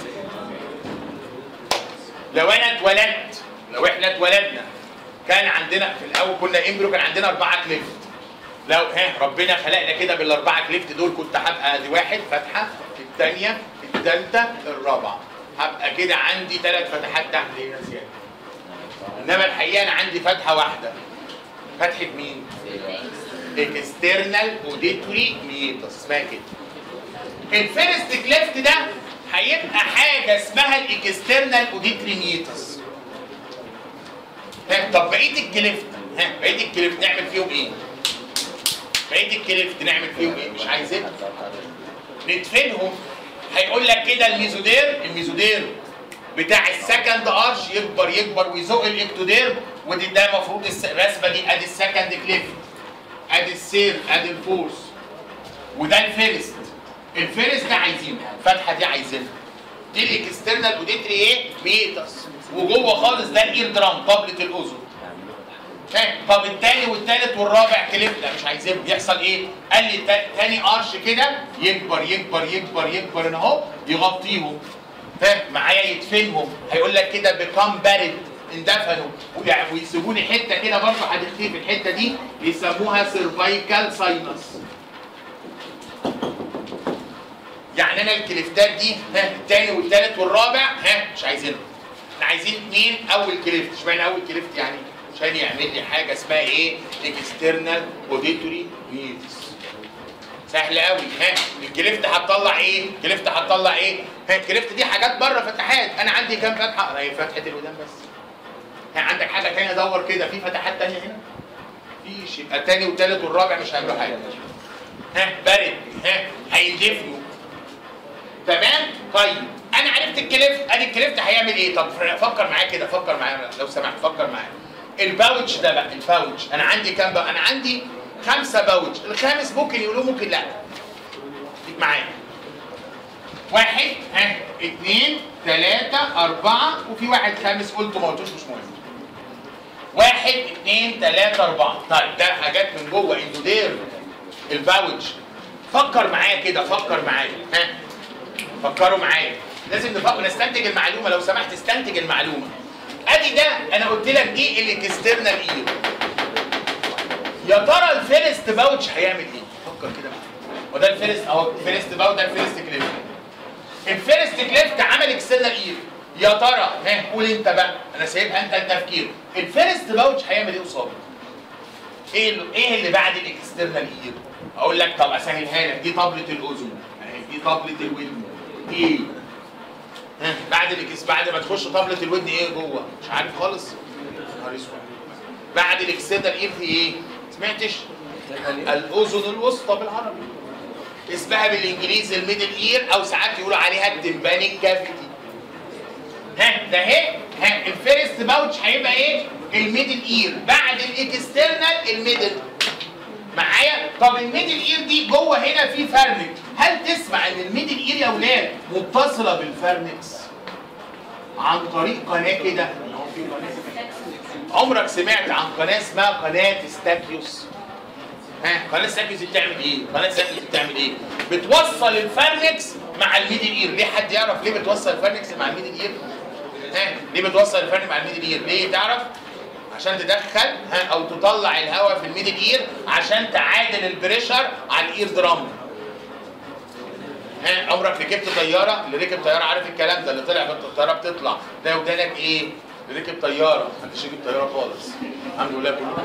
لو انا اتولدت، لو احنا اتولدنا كان عندنا في الاول كنا امبريو كان عندنا 4 كليفت. لو ربنا خلقنا كده بال4 كليفت دول كنت هبقى ادي 1 فتحه، الثانيه، الثالثه، الرابعه. هبقى كده عندي 3 فتحات تحت هنا زياده. انما الحقيقه انا عندي فتحه واحده. فتحه مين؟ اكسترنال اوديتوري ميتس، اسمها كده. الفيرست كليفت ده هيبقى حاجه اسمها الاكسترنال اوديتوري ميتس. طب بقيه الكليفت، بقيه الكليفت نعمل فيهم ايه؟ بقيه الكليفت نعمل فيهم ايه؟ مش عايزينها. ندفنهم. هيقول لك كده الميزودير بتاع السكند ارش يكبر يكبر ويزق الاكتودير، ودي ده المفروض الرسمه دي ادي السكند كليفت، ادي السير، ادي الفورس، وده الفيرست. الفيرست ده عايزينه، الفتحه دي عايزينها. دي الاكسترنال اوديتري ايه؟ ميتس. وجوه خالص ده الاير درام، طبله الاذن. طب الثاني والثالث والرابع كليب لا مش عايزينهم. يحصل ايه؟ قال لي تاني قرش كده يكبر يكبر يكبر يكبر هنا اهو يغطيهم. معايا يدفنهم. هيقول لك كده بيكام بارد، اندفنوا ويسيبوا لي حته كده برضه هتختفي الحته دي بيسموها سيرفايكال ساينس. يعني انا الكليفتات دي الثاني والثالث والرابع مش عايزينهم. احنا عايزين 2 اول كليفت. اشمعنى اول كليفت؟ يعني عشان يعمل لي حاجه اسمها ايه؟ اكسترنال اوديتوري نيدز. سهل قوي. ها الكليفت هتطلع ايه؟ الكليفت هتطلع ايه؟ ها الكليفت دي حاجات بره فتحات. انا عندي كام فتحه؟ هي فتحه الودان بس. ها عندك حاجه ثانيه؟ دور كده في فتحات ثانيه هنا؟ مفيش. يبقى الثاني والثالث والرابع مش هيعملوا حاجه. ها بارد. ها هيندفنوا. تمام؟ طيب انا عرفت الكليفت. ادي الكليفت هيعمل ايه؟ طب فكر معايا كده، فكر معايا لو سمحت، فكر معايا. الباوتش ده بقى، الباوتش انا عندي كام بقى؟ انا عندي 5 باوتش، الخامس ممكن يقولوه ممكن لا. خليك معايا. 1 ها 2 3 4 وفي واحد خامس قلته ما قلتوش مش مهم. 1 2 3 4. طيب ده حاجات من جوه اندودير الباوتش. فكر معايا كده، فكر معايا. ها فكروا معايا. لازم نستنتج المعلومه. لو سمحت استنتج المعلومه. ادي ده انا قلت لك دي الاكسترنال اير. يا ترى الفيرست باوتش هيعمل ايه؟ فكر كده معايا. وده الفيرست اهو، الفيرست باوتش ده الفيرست كليفت. الفيرست كليفت عمل اكسترنال اير. يا ترى ها قول انت بقى، انا سايبها انت التفكير. الفيرست باوتش هيعمل ايه قصاده؟ ايه اللي بعد الاكسترنال اير؟ اقول لك طب اسهلها لك. دي طبله الاذن اهي، دي طبله الودن. ايه؟ ها بعد ما تخش طبله الودن ايه جوه؟ مش عارف خالص؟ نهار اسود. بعد الاكسترنال اير في ايه؟ سمعتش؟ الاذن الوسطى بالعربي. اسمها بالانجليزي الميدل اير او ساعات يقولوا عليها التمبانيك كافيتي. ها ده اهي. ها الفيرست باوتش هيبقى ايه؟ الميدل اير. بعد الاكسترنال الميدل. معايا؟ طب الميدل اير دي جوه هنا في فارنكس. هل تسمع ان الميدل اير يا اولاد متصله بالفارنكس عن طريق قناه كده؟ عمرك سمعت عن قناه اسمها قناه ستاكيوس؟ ها قناه ستاكيوس بتعمل ايه؟ قناه ستاكيوس بتعمل ايه؟ بتوصل الفارنكس مع الميدل اير. ليه حد يعرف ليه بتوصل الفارنكس مع الميدل اير؟ ها ليه بتوصل الفارنكس مع الميدل اير؟ ليه تعرف؟ عشان تدخل او تطلع الهواء في الميدل اير عشان تعادل البريشر على الاير درام. ها عمرك ركبت طياره؟ اللي ركب طياره عارف الكلام ده. اللي طلع بالطياره بتطلع ده ودانك ايه؟ اللي ركب طياره. محدش ركب طياره خالص الحمد لله كلكم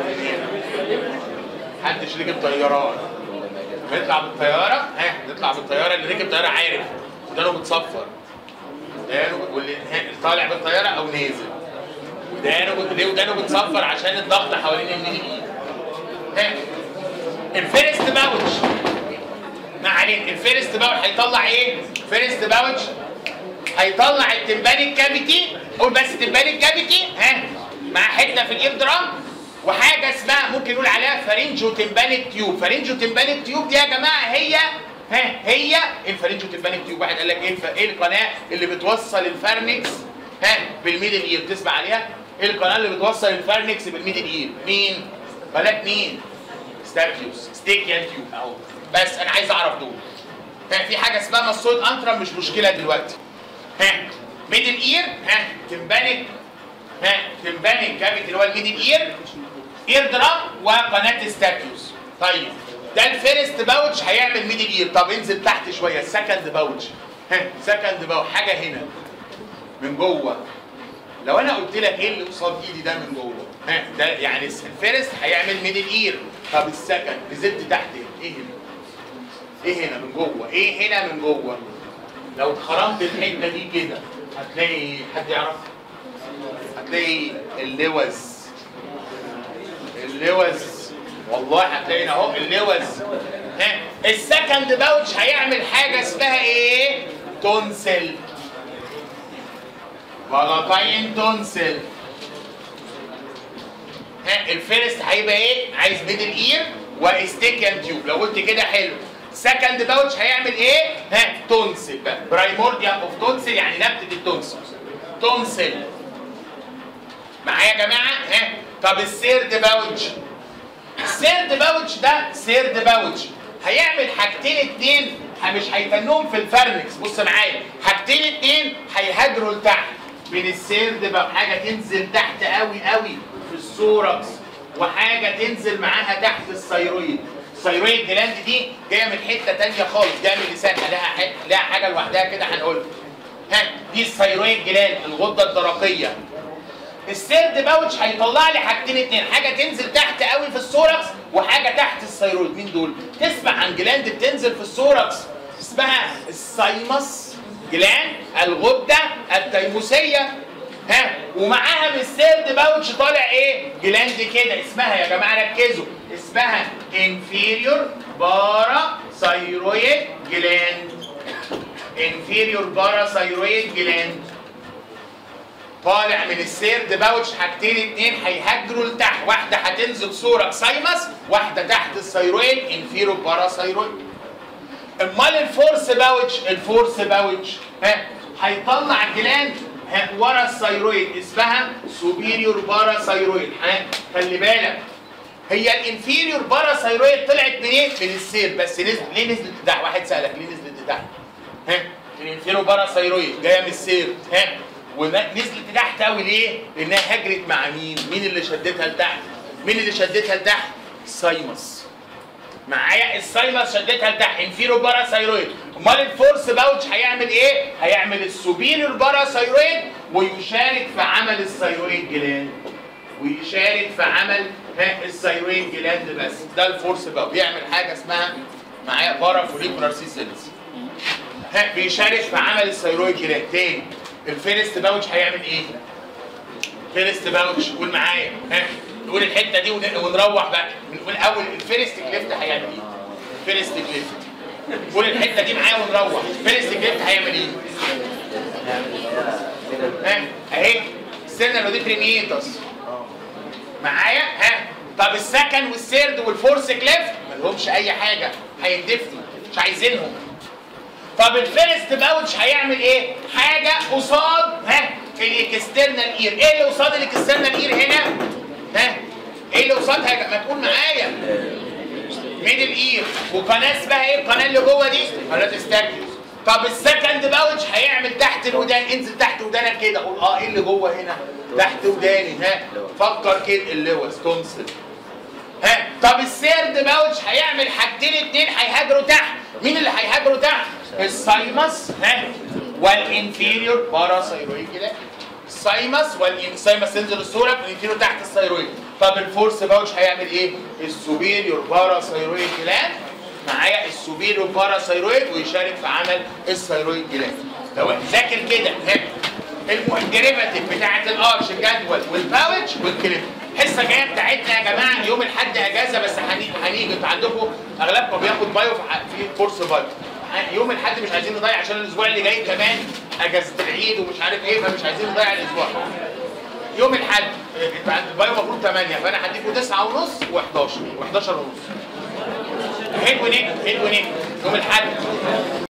محدش ركب طيارات. بيطلع بالطياره. ها نطلع بالطياره. اللي ركب طياره عارف ودانه بتصفر. واللي طالع بالطياره او نازل ودانه بتصفر عشان الضغط حوالين الميدل اير. ها الفيرست باوتش ما علينا. الفيرست باوتش هيطلع ايه؟ الفيرست باوتش هيطلع التمبانيك كافيتي. قول بس تمبانيك كافيتي. ها مع حته في الاير درام وحاجه اسمها ممكن نقول عليها فارنجو تمبانيك تيوب. فارنجو تمبانيك تيوب دي يا جماعه هي الفارنجو تمبانيك تيوب. واحد قال لك ايه القناه اللي بتوصل الفارنكس بالميدل اير؟ تسمع عليها؟ ايه القناه اللي بتوصل الفارنكس بالميدل اير؟ مين؟ قناه مين؟ ستاكيوس ستيكيان تيوب اهو. بس انا عايز اعرف دول. في حاجه اسمها ماسويد انترم مش مشكله دلوقتي. ميدل اير. تمبانيك. تمبانيك كافيتي اللي هو الميدل اير. اير درام وقناه ستاكيوس. طيب ده الفيرست باوتش هيعمل ميدل اير. طب انزل تحت شويه السكند باوتش. سكند باوتش حاجه هنا من جوه. لو انا قلت لك ايه اللي قصاد ايدي ده من جوه؟ ده يعني الفيرست هيعمل ميدل اير. طب السكند نزلت تحت ايه هنا؟ ايه هنا من جوه؟ ايه هنا من جوه؟ لو اتخرمت الحته دي كده هتلاقي حد يعرف؟ هتلاقي اللوز. والله هتلاقي اهو اللوز. السكند باوتش هيعمل حاجه اسمها ايه؟ تونسل. بلاطين تونسل. الفيرست هيبقى ايه؟ عايز ميدل اير واستيكيان تيوب. لو قلت كده حلو. سكند باوتش هيعمل ايه؟ تونسل بقى. برايمورديال اوف تونسل يعني نبته التونسل. تونسل. معايا يا جماعه؟ طب السيرد باوتش. السيرد باوتش ده سيرد باوتش هيعمل حاجتين اتنين مش هيتنهم في الفارنكس. بص معايا حاجتين اتنين هيهاجروا لتحت من السيرد بقى. حاجه تنزل تحت قوي في السوركس وحاجه تنزل معاها تحت الثيرويد. الثيرويد جلاند دي جايه من حته ثانيه خالص، جايه من لسانها لها حاجه لوحدها كده هنقولها. دي الثيرويد جلاند الغده الدرقيه. السيرد باوتش هيطلع لي حاجتين اتنين، حاجه تنزل تحت قوي في الثوركس وحاجه تحت الثيرويد. مين دول؟ تسمع عن جلاند بتنزل في الثوركس اسمها السايمس جلاند الغده التيموسيه. ها، ومعاها من السيرد باوتش طالع ايه؟ جلاند كده اسمها يا جماعه ركزوا، اسمها انفيريور باراثيرويد جلاند. انفيريور باراثيرويد جلاند طالع من السيرد باوتش حاجتين اتنين هيهاجروا لتحت، واحده هتنزل صورة سايمس، واحده تحت الثيرويد انفيريور باراثيرويد. امال الفورس باوتش ها هيطلع جلاند ورا الثيرويد اسمها سوبيريور باراثيرويد. ها خلي بالك، هي الانفيريور باراثيرويد طلعت منين؟ من السير، بس نزلت ليه؟ نزلت لتحت. واحد سالك ليه نزلت لتحت؟ ها الانفيريور باراثيرويد جايه من السير، ها ونزلت لتحت قوي ليه؟ لانها هجرت مع مين؟ مين اللي شدتها لتحت؟ مين اللي شدتها لتحت؟ السايمس. معايا السايمس شدتها لتحت انفيريور باراثيرويد. امال الفورس باوتش هيعمل ايه؟ هيعمل السوبيريور باراثيرويد ويشارك في عمل الثيرويد جلاند. ويشارك في عمل الثيرويد جلاند. بس ده الفورس باوتش بيعمل حاجه اسمها معايا بارافوليكولار سي سيلز. بيشارك في عمل الثيرويد جلاند. تاني الفيرست باوتش هيعمل ايه؟ فيرست باوتش قول معايا، نقول الحته دي ونروح بقى من اول. الفيرست كليفت هيعمل ايه؟ فيرست كليفت قول الحته دي معايا ونروح. فيرست كليفت هيعمل ايه؟ اهي السيرنال اوديتري ميتس معايا. طب السكند والثيرد والفورث كليفت مالهمش اي حاجه، هيندفنوا مش عايزينهم. طب الفيرست باوتش هيعمل ايه؟ حاجه قصاد الاكسترنال اير. ايه اللي قصاد الاكسترنال اير هنا؟ ايه اللي قصادها؟ ما تقول معايا. ميدل اير. وقناه اسمها ايه القناه اللي جوه دي؟ قناه ستاكيوس. طب السكند باوتش هيعمل تحت الودان، انزل تحت ودانك كده قول ايه اللي جوه هنا؟ تحت وداني. فكر كده اللوز تونسل. طب الثيرد باوتش هيعمل حاجتين اتنين هيهاجروا تحت. مين اللي هيهاجروا تحت؟ السايمس والانفيريور باراثيرويد جلاند. السايمس تنزل الصوره، الانفيريور تحت الثيرويد. طب الفورس باوتش هيعمل ايه؟ السوبيريور باراثيرويد جلاند معايا السوبيريور باراثيرويد ويشارك في عمل الثيرويد جلاند. لو ذاكر كده الديريفاتيف بتاعت الارش الجدول والباوتش والكليب. الحصه الجايه بتاعتنا يا جماعه يوم الاحد اجازه، بس هنيجي انتوا عندكم اغلبكم بياخد بايو في كورس بايو. يوم الاحد مش عايزين نضيع عشان الاسبوع اللي جاي كمان اجازه العيد ومش عارف ايه، فمش عايزين نضيع الاسبوع. يوم الاحد البايو المفروض 8، فانا هديكم 9:30 و11 و11:30. حلو نجم يوم الاحد.